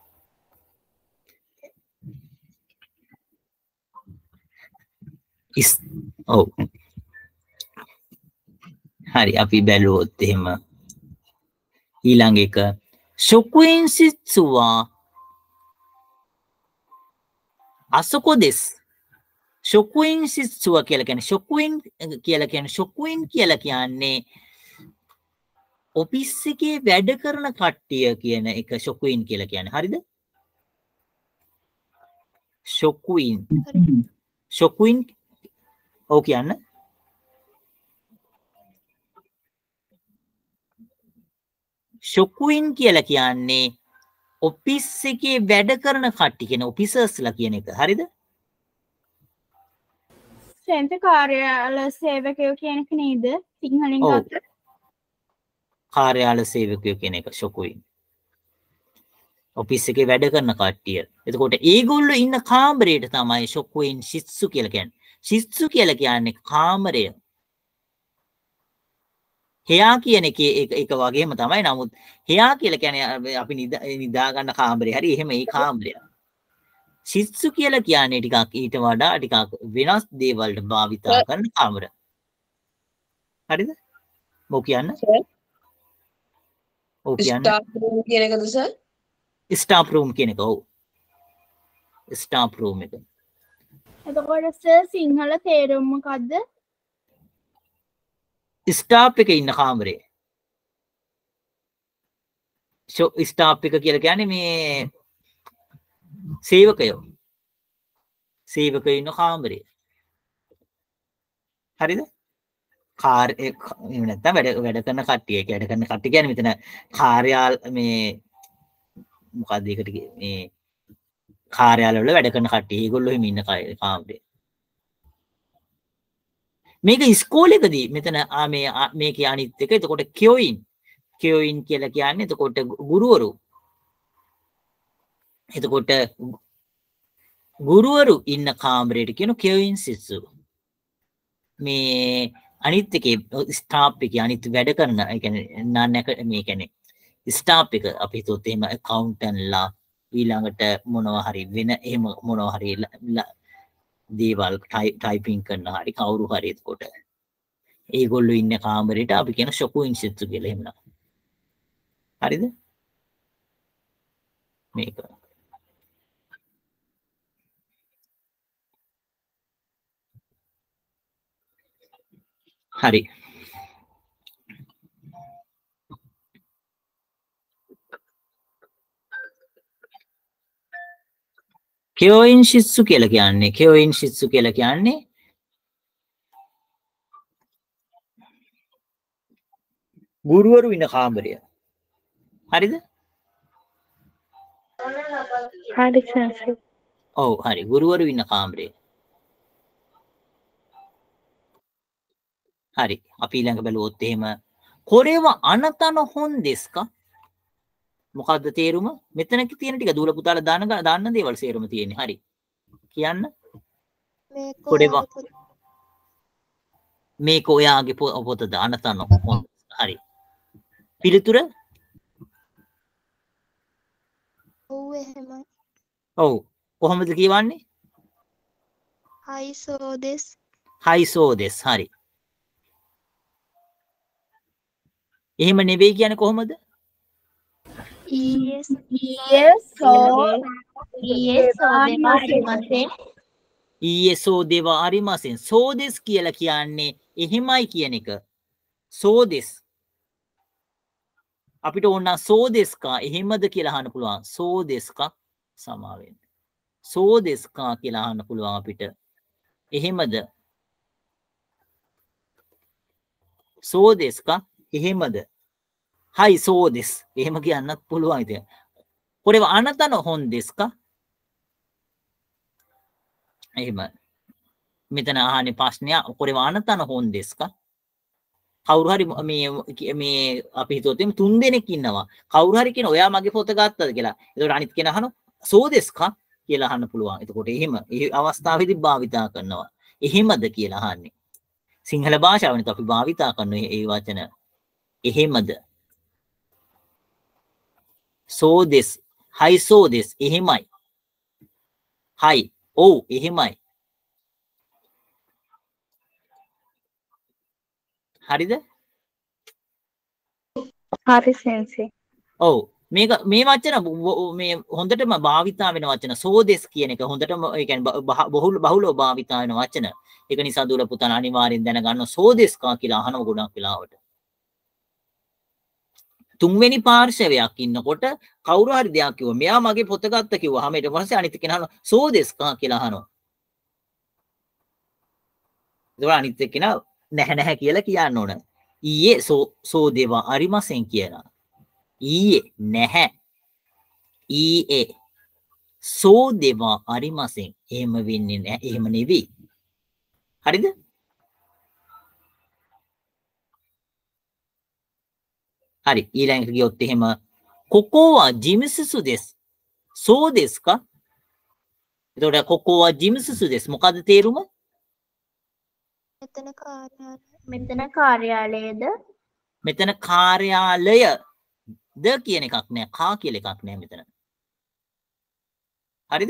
ඔව්. හරි අපි බැලුවොත් එහෙම ඊළඟ එක ශොකුයින්සිත්සුවා අසොකෝ දෙස්. ශොකුයින් ශිස්සුව කියලා කියන්නේ ශොකුයින් කියලා කියන්නේ ශොකුයින් කියලා කියන්නේ ඔෆිස් එකේ වැඩ කරන කට්ටිය කියන එක ශොකුයින් කියලා කියන්නේ. හරිද? ශොකුයින්. ශොකුයින් ඔව් කියන්න. ශොකුයින් කියලා කියන්නේ ඔෆිස් එකේ වැඩ කරන කට්ටිය කියන ඔෆිසර්ස්ලා කියන එක. හරිද? සෙන්ත කාර්යාල සේවකයෝ කියන එක නේද? සිංහලෙන් ඔව්. ගත්තොත්. කාර්යාල සේවකයෝ කියන එක ශොකුයින්. ඔෆිස් එකේ වැඩ කරන කට්ටිය. එතකොට ඒගොල්ලෝ ඉන්න කාමරයට තමයි ශොකුයින් ශිත්සු කියලා කියන්නේ. ශිත්සු කියලා කියන්නේ කාමරය. හෙයා කියන එකේ ඒක වගේම තමයි. නමුත් හෙයා කියලා කියන්නේ අපි නිදා ගන්න කාමරේ. හරි එහෙම ඒ කාමරය. ශිත්සු කියලා කියන්නේ ටිකක් ඊට වඩා ටිකක් වෙනස් දේවල් වලට භාවිතා කරන කාමර. හරිද? මොකක් කියන්නේ? ඔව් කියන්නේ. ස්ටාෆ් රූම් කියන එකද සර්? ස්ටාෆ් රූම් කියන එක. ඔව්. ස්ටාෆ් රූම් එක. එතකොට සර් සිංහල තේරුම මොකද්ද? ස්ටාෆ් එකේ ඉන්න කාමරේ. ස්ටාෆ් එක කියලා කියන්නේ මේ සේවකයෝ. සේවකයෝ ඉන්න කාමරේ. හරිද? කාර් එක නැත්තම් වැඩ කරන කට්ටිය. ඒක වැඩ කරන කට්ටිය කියන්නේ මෙතන කාර්යාල මේ මොකක්ද ඒකට මේ කාර්යාල වල වැඩ කරන කට්ටිය. ඒගොල්ලෝ එහෙම ඉන්න කාමරේ. මේක ඉස්කෝලේකදී මෙතන මේකේ අනිත් එක. එතකොට කියොයින් කියලා කියන්නේ එතකොට ගුරුවරු. එතකොට ගුරුවරු ඉන්න කාමරයට කියන කියොයින් සිස්සු. මේ අනිත් එකේ ස්ටාෆ් එකේ අනිත් වැඩ කරන ඒ කියන්නේ මේ කියන්නේ ස්ටාෆ් එක අපි හිතුවොත් එහෙම ඇකවුන්ටන්ට්ලා ඊළඟට මොනවා හරි වෙන එහෙම මොනවා හරි දේවල් ටයිපින් කරන හරි කවුරු හරි එතකොට ඒගොල්ලෝ ඉන්න කාමරේට අපි කියන ශොකුයින් සිත්තු කියලා එහෙම නම. හරිද? මේක. හරි. කියොයින් ශිත්සු කියලා කියන්නේ ගුරුවරු ඉන්න කාමරය. හරිද? හරි සර්. ඔව් හරි. ගුරුවරු ඉන්න කාමරය. හරි. අපි ඊළඟ බැලුවොත් එහෙම කොරේව අනතන හොන් දෙස්ක මොකද්ද තේරුම? මෙතන තියෙන ටික දූල පුතාලා දාන්න දේවල් සේරම තියෙන්නේ. හරි. කියන්න. මේක ඔයාගේ පොතද අනතන හොන්. හරි. පිළිතුර? ඔව් එහෙමයි. ඔව්. කොහොමද කියවන්නේ? I saw this. හරි. එහෙම නෙවෙයි කියන්නේ කොහොමද? ඊයේසෝ දේවා අරිමසෙන්. සෝදෙස් කියලා කියන්නේ එහෙමයි කියන එක. සෝදෙස්. අපිට ඕන සෝදෙස්කා එහෙමද කියලා අහන්න පුළුවන්. සෝදෙස්කා සමාවෙන්න. සෝදෙස්කා කියලා අහන්න පුළුවන් අපිට. එහෙමද? සෝදෙස්කා එහෙමද? හයි සෝදෙස්. එහෙම කියන්නත් පුළුවන් ඉතින්. කොරේව අනතන හොන් දෙස්කා? එහෙම. මෙතන අහන්නේ ප්‍රශ්නය කොරේව අනතන හොන් දෙස්කා? කවුරු හරි මේ අපි හිතුවොත් එimhe 3 දෙනෙක් ඉන්නවා. කවුරු හරි කියන ඔයා මගේ පොත ගත්තද කියලා. එතකොට අනිත් කෙනා අහනවා සෝදෙස්කා කියලා අහන්න පුළුවන්. එතකොට එහෙම ඒ අවස්ථාවේදී භාවිතා කරනවා. එහෙමද කියලා අහන්නේ. සිංහල භාෂාවෙන් අපි භාවිතා කරන ඒ වචන එහෙමද? සෝදෙස්. හයි සෝදෙස්. එහෙමයි. හයි. ඔව් එහෙමයි. හරිද? හරි සෙන්සි. ඔව්. මේ වචන මේ හොඳටම භාවිතා වෙන වචන සෝදෙස් කියන එක හොඳටම ඒ කියන්නේ බහුලව භාවිතා වෙන වචන. ඒක නිසා දුර පුතන් අනිවාර්යෙන් දැනගන්න සෝදෙස්කා කියලා අහන ගොඩක් වෙලාවට. තුන්වෙනි පාර්ශවයක් ඉන්නකොට කවුරු හරි දෙයක් කිව්වා. මෙයා මගේ පොත ගත්ත කිව්වහම ඊට පස්සේ අනිත් කෙනා සෝදෙස්කා කියලා අහනවා. ඒක අනිත් කෙනා නැහැ කියලා කියන්න ඕන. ඊයේ සෝදේවා අරිමසෙන් කියලා. ඊයේ නැහැ. ඊයේ සෝදේවා අරිමසෙන්. එහෙම වෙන්නේ නැහැ. එහෙම නෙවෙයි. හරිද? හරි ඊළඟට ගියොත් එහෙම කොකෝවා ජිමිසුසු දෙස් සෝ දෙස්කා එතකොට කොකෝවා ජිමිසුසු දෙස් මොකද තේරුම මෙතන කාර්යාලයද මෙතන කාර්යාලය ද කියන එකක් නෑ කා කියලා එකක් නෑ මෙතන හරිද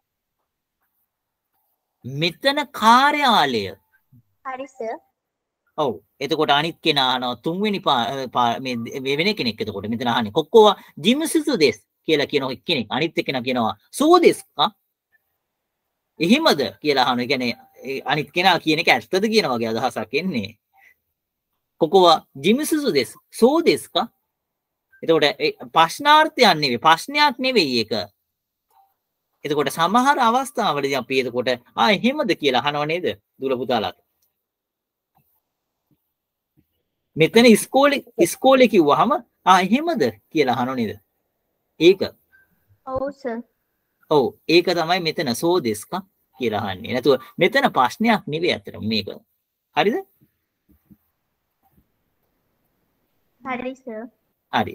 මෙතන කාර්යාලය හරි සර් ඔව් එතකොට අනිත් කෙනා අහනවා තුන්වෙනි මේ වෙන කෙනෙක් එතකොට මෙතන අහන්නේ කොක්කෝවා ජිම්සිසු දෙස් කියලා කියන කෙනෙක් අනිත් කෙනා කියනවා සෝ දෙස්කා එහෙමද කියලා අහනවා. ඒ කියන්නේ අනිත් කෙනා කියන එක ඇත්තද කියන වගේ අදහසක් එන්නේ. කොක්කෝවා ජිම්සිසු දෙස් සෝ දෙස්කා එතකොට ප්‍රශ්නාර්ථයක් නෙවෙයි ප්‍රශ්නයක් නෙවෙයි ඒක. එතකොට සමහර අවස්ථාවලදී අපි එතකොට එහෙමද කියලා අහනව නේද දුර පුතාලා. මෙතන ඉස්කෝලේ කිව්වහම එහෙමද කියලා අහනව නේද? ඒක. ඔව් සර්. ඔව් ඒක තමයි මෙතන සෝ දෙස්කා කියලා අහන්නේ. නැතුව මෙතන ප්‍රශ්නයක් නෙවෙයි අතට මේක. හරිද? හරි සර්. හරි.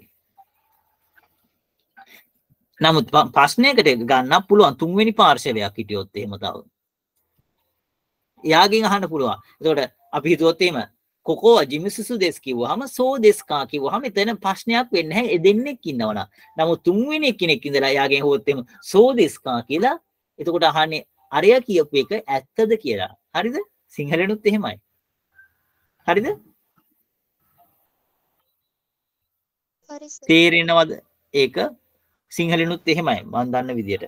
නමුත් ප්‍රශ්නයකට ගන්න පුළුවන් තුන්වෙනි පාර්ශවයක් හිටියොත් එහෙම තව. එයාගෙන් අහන්න පුළුවන්. එතකොට අපි හිතුවොත් එහෙම කොකෝ ජිමිසුසු දෙස් කිව්වහම සෝ දෙස්කා කිව්වහම එතන ප්‍රශ්නයක් වෙන්නේ නැහැ. දෙන්නෙක් ඉන්නවනම්. නමුත් තුන්වෙනි කෙනෙක් ඉඳලා එයාගෙන් හොත් එහෙම සෝ දෙස්කා කියලා එතකොට අහන්නේ අරයා කියපු එක ඇත්තද කියලා. හරිද? සිංහලෙනුත් එහෙමයි. හරිද? තේරෙනවද ඒක? සිංහලෙනුත් එහෙමයි මම දන්න විදියට.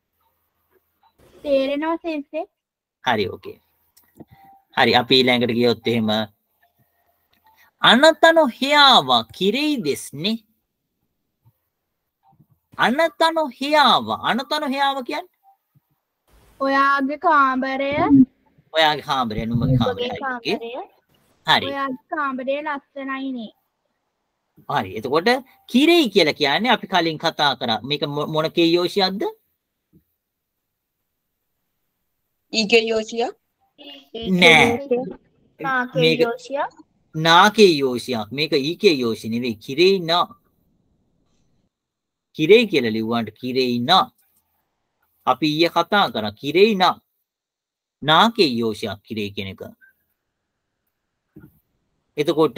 තේරෙනවා සෙන්සේ. හරි ඕකේ. හරි අපි ඊළඟට ගියොත් එහෙම අනතනෝ හියාවා කිරෙයි දෙස්නේ. අනතනෝ හියාවා කියන්නේ ඔයාගේ කාමරය ඔයාගේ කාමරය නුඹගේ කාමරය. හරි. ඔයාගේ කාමරය ලස්සනයිනේ. හරි. එතකොට කිරෙයි කියලා කියන්නේ අපි කලින් කතා කරා. මේක මොන කේයෝෂියක්ද? ඊකේයෝෂියා නෑ. නාකේයෝෂියා. නාකේයෝෂියක්. මේක ඊකේයෝෂි නෙවෙයි. කිරෙයි නා. කිරෙයි කියලා ලිව්වන්ට කිරෙයි නා. අපි ඊයේ කතා කරා කිරෙයි නා. නාකේයෝෂියක් කිරෙයි කියන එක. එතකොට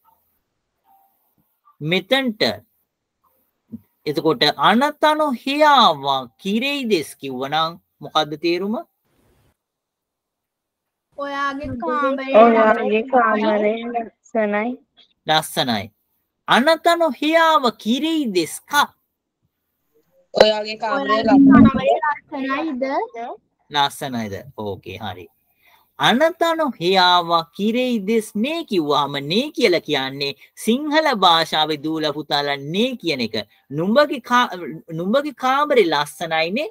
මෙතන්ට එතකොට අනතනෝ හියාවා කිරෙයි දෙස් කිව්වනම් මොකද්ද තේරුම? ඔයාගේ කාමරය ලස්සනයි. අනතනෝ හියාව කිරෙයි දෙස්කා ඔයාගේ කාමරය ලස්සනයිද? ලස්සනයිද? ඕකේ හරි. අනතනෝ හියාවා කිරෙයි දෙස් නේ කිව්වහම නේ කියලා කියන්නේ සිංහල භාෂාවේ දූල පුතාලා නේ කියන එක. නුඹගේ කාමරේ ලස්සනයිනේ.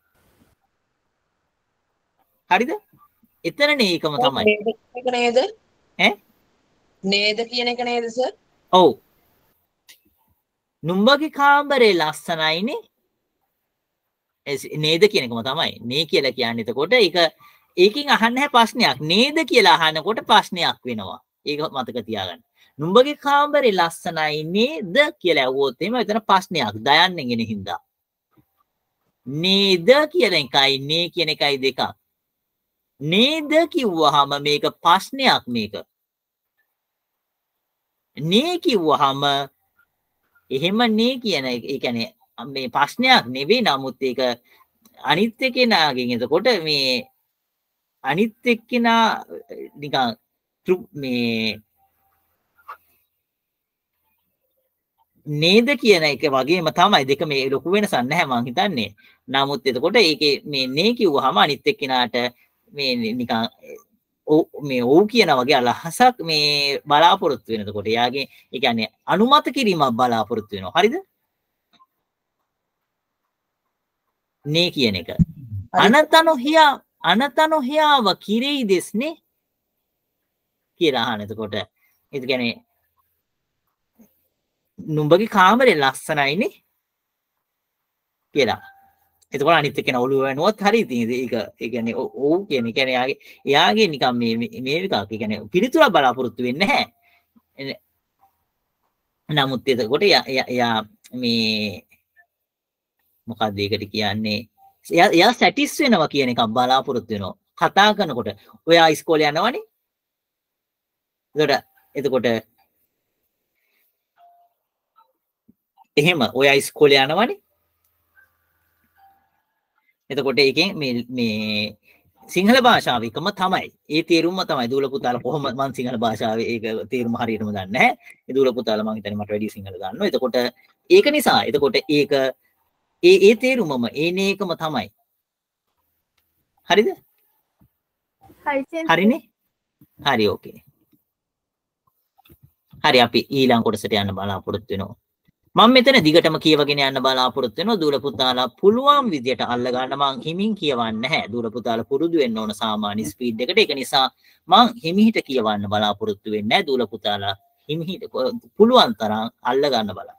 හරිද? එතනනේ ඒකම තමයි. ඒක නේද? ඈ? නේද කියන එක නේද සර්? ඔව්. නුඹගේ කාමරේ ලස්සනයිනේ. නේද කියන එකම තමයි. නේ කියලා කියන්නේ එතකොට ඒකෙන් අහන්න නැහැ ප්‍රශ්නයක්. නේද කියලා අහනකොට ප්‍රශ්නයක් වෙනවා. ඒක මතක තියාගන්න. නුඹගේ කාමරේ ලස්සනයි නේද කියලා ඇහුවොත් එහෙම එතන ප්‍රශ්නයක්. දයන්නේ ගෙන හින්දා. නේද කියන එකයි නේ කියන එකයි දෙකක්. නේද කිව්වහම මේක ප්‍රශ්නයක් මේක. නේ කිව්වහම එහෙම නේ කියන ඒ කියන්නේ මේ ප්‍රශ්නයක් නෙවෙයි නමුත් ඒක අනිත් කෙනාගෙන් එතකොට මේ අනිත් එක්කෙනා නිකන් මේ නේද කියන එක වගේම තමයි දෙක මේ ලොකු වෙනසක් නැහැ මං හිතන්නේ. නමුත් එතකොට ඒකේ මේ නේ කිව්වහම අනිත් එක්කිනාට මේ නිකන් මේ ඔව් කියන වගේ අලහසක් මේ බලාපොරොත්තු වෙනකොට එයාගේ ඒ කියන්නේ අනුමත කිරීමක් බලාපොරොත්තු වෙනවා. හරිද? නේ කියන එක. අනතනොහියාව කිරෙයි දෙස්නේ කියලා අහන. එතකොට ඒ කියන්නේ නුඹගේ කාමරේ ලස්සනයිනේ කියලා. එතකොට අනිත් එක්කෙනා ඔළුව වෙනුවත් හරි ඉතින් ඒක ඒ කියන්නේ ඔව් කියන ඒ කියන්නේ එයාගේ නිකන් මේ විකක් ඒ කියන්නේ පිළිතුරක් බලාපොරොත්තු වෙන්නේ නැහැ. නමුත් එතකොට එයා මේ මොකක්ද ඒකට කියන්නේ එයා සැටිස් වෙනවා කියන එකක් බලාපොරොත්තු වෙනවා. කතා කරනකොට ඔයා ඉස්කෝලේ යනවනේ. එතකොට එහෙම ඔයා ඉස්කෝලේ යනවනේ. එතකොට ඒකෙන් මේ සිංහල භාෂාව එකම තමයි. ඒ තේරුම තමයි. දූල පුතාලා කොහොම මම සිංහල භාෂාවේ ඒක තේරුම හරියටම දන්නේ නැහැ. ඒ දූල පුතාලා මම හිතන්නේ මට වැඩි සිංහල දන්නවා. එතකොට ඒක නිසා එතකොට ඒක ඒ තේරුමම ඒනේකම තමයි. හරිද? හරිනේ? හරි ඕකේ. හරි අපි ඊළඟ කොටසට යන්න බලාපොරොත්තු වෙනවා. මම මෙතන දිගටම කියවගෙන යන්න බලාපොරොත්තු වෙනවා. දූල පුතාලා පුළුවන් විදියට අල්ල ගන්න මං හිමින් කියවන්නේ නැහැ. දූල පුතාලා පුරුදු වෙන්න ඕන සාමාන්‍ය ස්පීඩ් එකට. ඒක නිසා මං හිමිහිට කියවන්න බලාපොරොත්තු වෙන්නේ නැහැ. දූල පුතාලා හිමිහිට පුළුවන් තරම් අල්ල ගන්න බලන්න.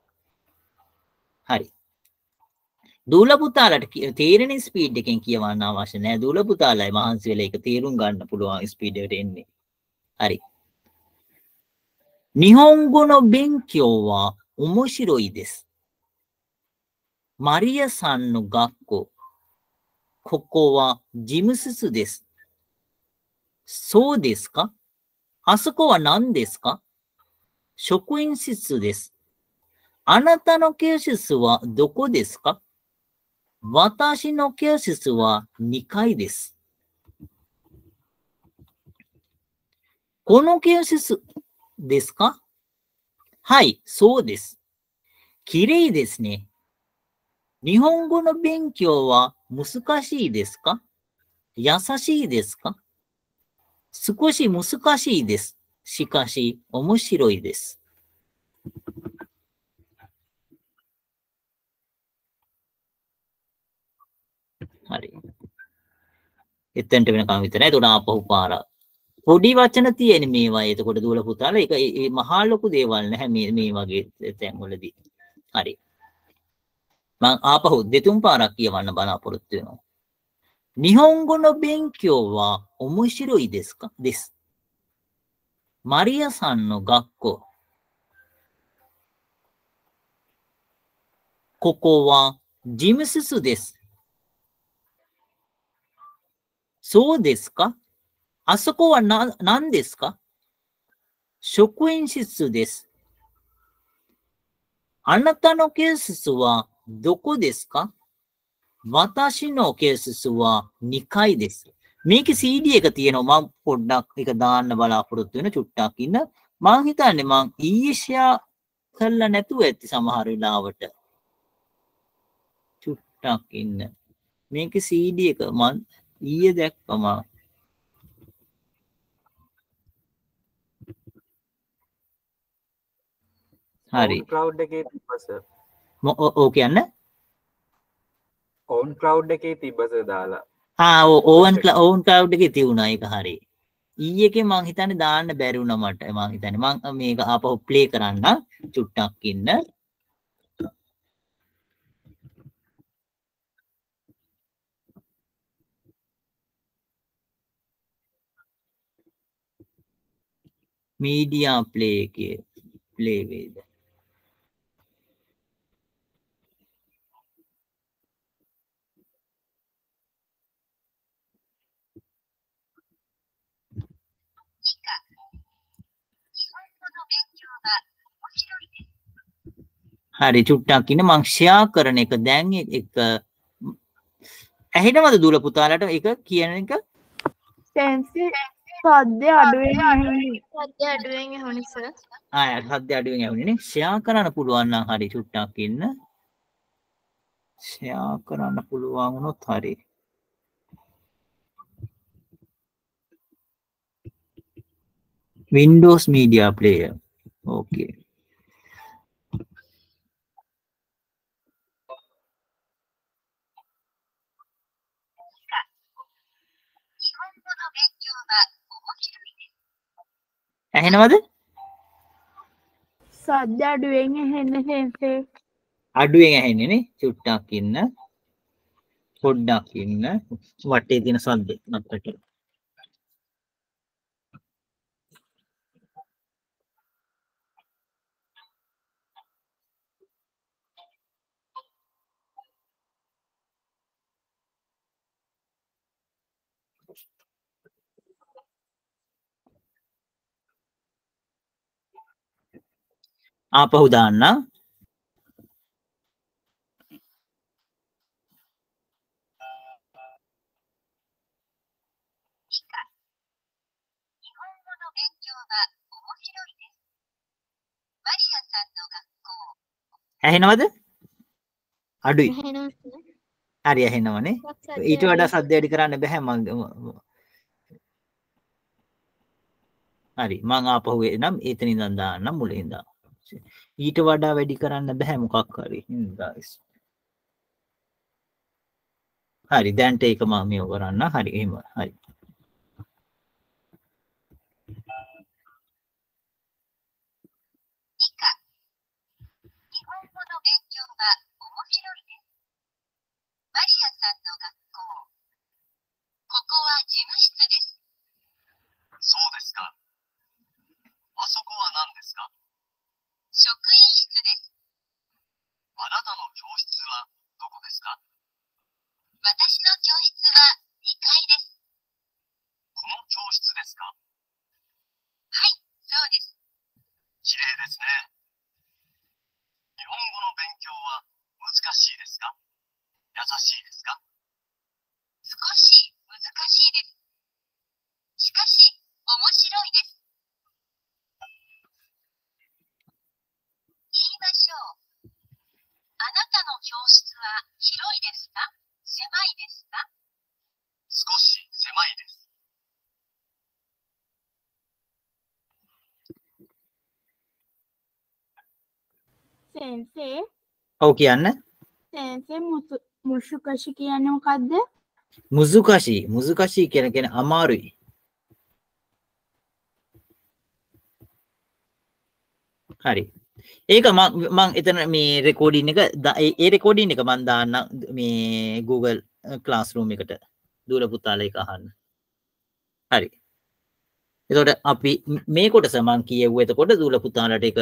හරි. දූල පුතාලට තේරෙන ස්පීඩ් එකෙන් කියවන්න අවශ්‍ය නැහැ. දූල පුතාලයි මහන්සි වෙලා ඒක තේරුම් ගන්න පුළුවන් ස්පීඩ් එකට එන්නේ. හරි. නිහොන්ගො no benkyou wa omoshiroi desu. Maria san no gakko. Koko wa jimususu desu. Sou desu ka? Asoko wa nan desu ka? Shokuin shitsu desu. Anata no kyoshisu wa doko desu ka? Watashi no kyoshisu wa 2階です。この教室ですか？はい、そうです。きれいですね。日本語の勉強は難しいですか？優しいですか？少し難しいです。しかし、面白いです。හරි. එතෙන්ට වෙනකම් විතරයි. ඒකට ආපහු පාරක්. පොඩි වචන තියෙන මේවා. එතකොට දූල පුතාලා ඒක මහා ලොකු දේවල් නැහැ මේ වගේ තැන්වලදී. හරි. මම ආපහු දෙතුන් පාරක් කියවන්න බලාපොරොත්තු වෙනවා. 日本語の勉強は面白いですか？です。マリアさんの学校。ここはジムススです。そうですか？あそこは何ですか？職員室です。あなたの教室はどこですか？私の教室は2階です。මේක CD එක තියෙනවා. මම පොඩ්ඩක් ඒක දාන්න බලාපොරොත්තු වෙන චුට්ටක් ඉන්න. මම හිතන්නේ මම ඊයේ ෂෙයා කරලා නැතුව ඇති සමහර වෙලාවට. චුට්ටක් ඉන්න. මේක CD එක මම ඊයේ දැක්කම හරි. ක්ලවුඩ් එකේ තිබ්බස. ඔව් කියන්න. ඕන් ක්ලවුඩ් එකේ තිබ්බස දාලා. ඕවන් ක්ලවුඩ් එකේ තියුණා ඒක හරි. ඊයේ එකේ මං හිතන්නේ දාන්න බැරි වුණා මට. මං හිතන්නේ මං මේක ආපහු ප්ලේ කරන්න චුට්ටක් ඉන්න. මීඩියා ප්ලේ එකේ ප්ලේ වේද. හරි චුට්ටක් ඉන්න මං ෂෙයා කරන එක දැන් එක ඇහෙනවද දූල පුතාලට ඒක කියන එක? සෙන්සි සද්දේ අඩුවෙන් ඇහෙන්නේ. සද්ද අඩුවෙන් ඇහුණි සර්. සද්ද අඩුවෙන් ඇහුනේ නේ. ෂෙයා කරන්න පුළුවන් නම් හරි චුට්ටක් ඉන්න. ෂෙයා කරන්න පුළුවන් වුණොත් හරි. Windows Media Player. Okay. ඇහෙනවද? සද්ද අඩුවෙන් ඇහෙන්නේ සෙන්සේ. අඩුවෙන් ඇහෙන්නේ නේ. චුට්ටක් ඉන්න. පොඩ්ඩක් ඉන්න. වටේ තියෙන සද්දේ නතර කරලා. ආපහු දාන්න. ඇහෙනවද? අඩුයි. ඇහෙනවා සර්. හරි ඇහෙනවනේ. ඊට වඩා සද්ද වැඩි කරන්න බෑ මම. හරි මං ආපහු එනම් එතන ඉඳන් දාන්නම් මුලින් ඉඳන්. ඊට වඩා වැඩි කරන්න බෑ මොකක් හරි. guys. හරි දැන්ට ඒක මම මේව කරන්න. හරි එහෙම. හරි. සෙන්සේ ඔව් කියන්න. සෙන්සේ මුෂුකෂි කියන්නේ මොකද්ද? මුසුකෂි කියන අමාරුයි. හරි. ඒක මං එතන මේ රෙකෝඩින් එක ඒ රෙකෝඩින් එක මං දාන්න මේ Google Classroom එකට දූල පුතාලා එක අහන්න. හරි. එතකොට අපි මේ කොටස මං කියෙව්ව එතකොට දූල පුතාලාට ඒක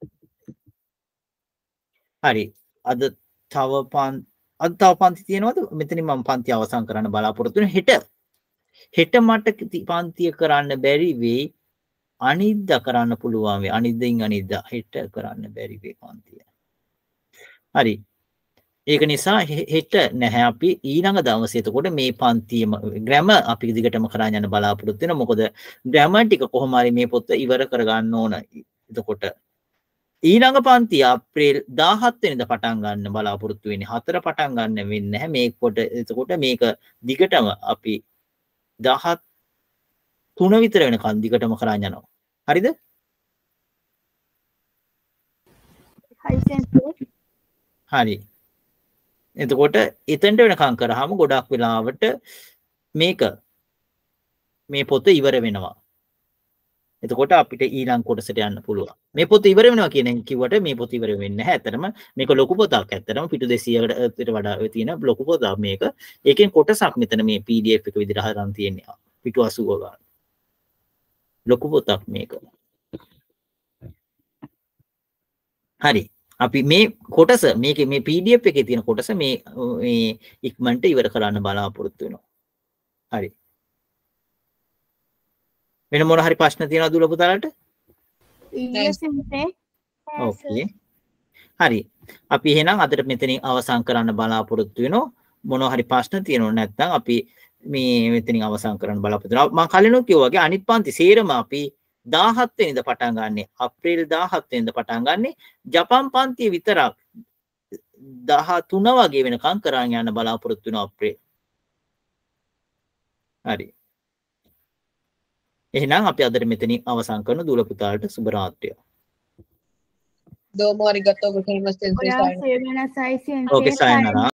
හරි. අද තව පන්ති තියෙනවද? මෙතනින් මම පන්ති අවසන් කරන්න බලාපොරොත්තු වෙනවා. හෙට මට පන්තිය කරන්න බැරි වෙයි. අනිද්දා කරන්න පුළුවන් වෙයි. අනිද්දා හෙට කරන්න බැරි වෙයි පන්තිය. හරි. ඒක නිසා හෙට නැහැ අපි ඊළඟ දවසේ එතකොට මේ පන්තියම ග්‍රැමර් අපි දිගටම කරන් යන බලාපොරොත්තු වෙනවා. මොකද ග්‍රැමර් ටික කොහොම හරි මේ පොත ඉවර කරගන්න ඕන. එතකොට ඊළඟ පන්තිය අප්‍රේල් 17 වෙනිදා පටන් ගන්න බලාපොරොත්තු වෙන්නේ. 4 පටන් ගන්න වෙන්නේ නැහැ. මේ කොට එතකොට මේක දිගටම අපි 13 විතර වෙනකන් දිගටම කරන් යනවා. හරිද? හයි සෙන්සේ. හරි. එතකොට එතනට වෙනකන් කරාම ගොඩක් වෙලාවට මේ පොත ඉවර වෙනවා. එතකොට අපිට ඊළඟ කොටසට යන්න පුළුවන්. මේ පොත ඉවර වෙනවා කියන එක කිව්වට මේ පොත ඉවර වෙන්නේ නැහැ. ඇත්තටම මේක ලොකු පොතක්. ඇත්තටම පිටු 200කට වඩා තියෙන ලොකු පොතක් මේක. ඒකෙන් කොටසක් මෙතන මේ PDF එක විදිහට හදන් තියෙන්නේ. පිටු 80 ගාන. ලොකු පොතක් මේක. හරි. අපි මේ කොටස මේ PDF එකේ තියෙන කොටස මේ ඉක්මනට ඉවර කරන්න බලාපොරොත්තු වෙනවා. හරි. වෙන මොන හරි ප්‍රශ්න තියෙනවද දුල පුතාලට? ඕකේ. හරි. අපි එහෙනම් අදට මෙතනින් අවසන් කරන්න බලාපොරොත්තු වෙනවා. මොන හරි ප්‍රශ්න තියෙනව නැත්නම් අපි මේ මෙතනින් අවසන් කරන්න බලාපොරොත්තු වෙනවා. මම කලිනුත් කිව්වා වගේ අනිත් පන්ති සේරම අපි 17 වෙනිදා පටන් ගන්නෙ. අප්‍රේල් 17 වෙනිදා පටන් ගන්නෙ. ජපන් පන්තිය විතරක් 13 වගේ වෙනකම් කරන් යන්න බලාපොරොත්තු වෙනවා අප්‍රේල්. හරි. එහෙනම් අපි අද මෙතනින් අවසන් කරන දුල පුතාලට සුබ රාත්‍රියක්. Domo arigatou gozaimasu sensei. ඔයා සේවනසයි සෙන්සේ ඕකේ සයනරා.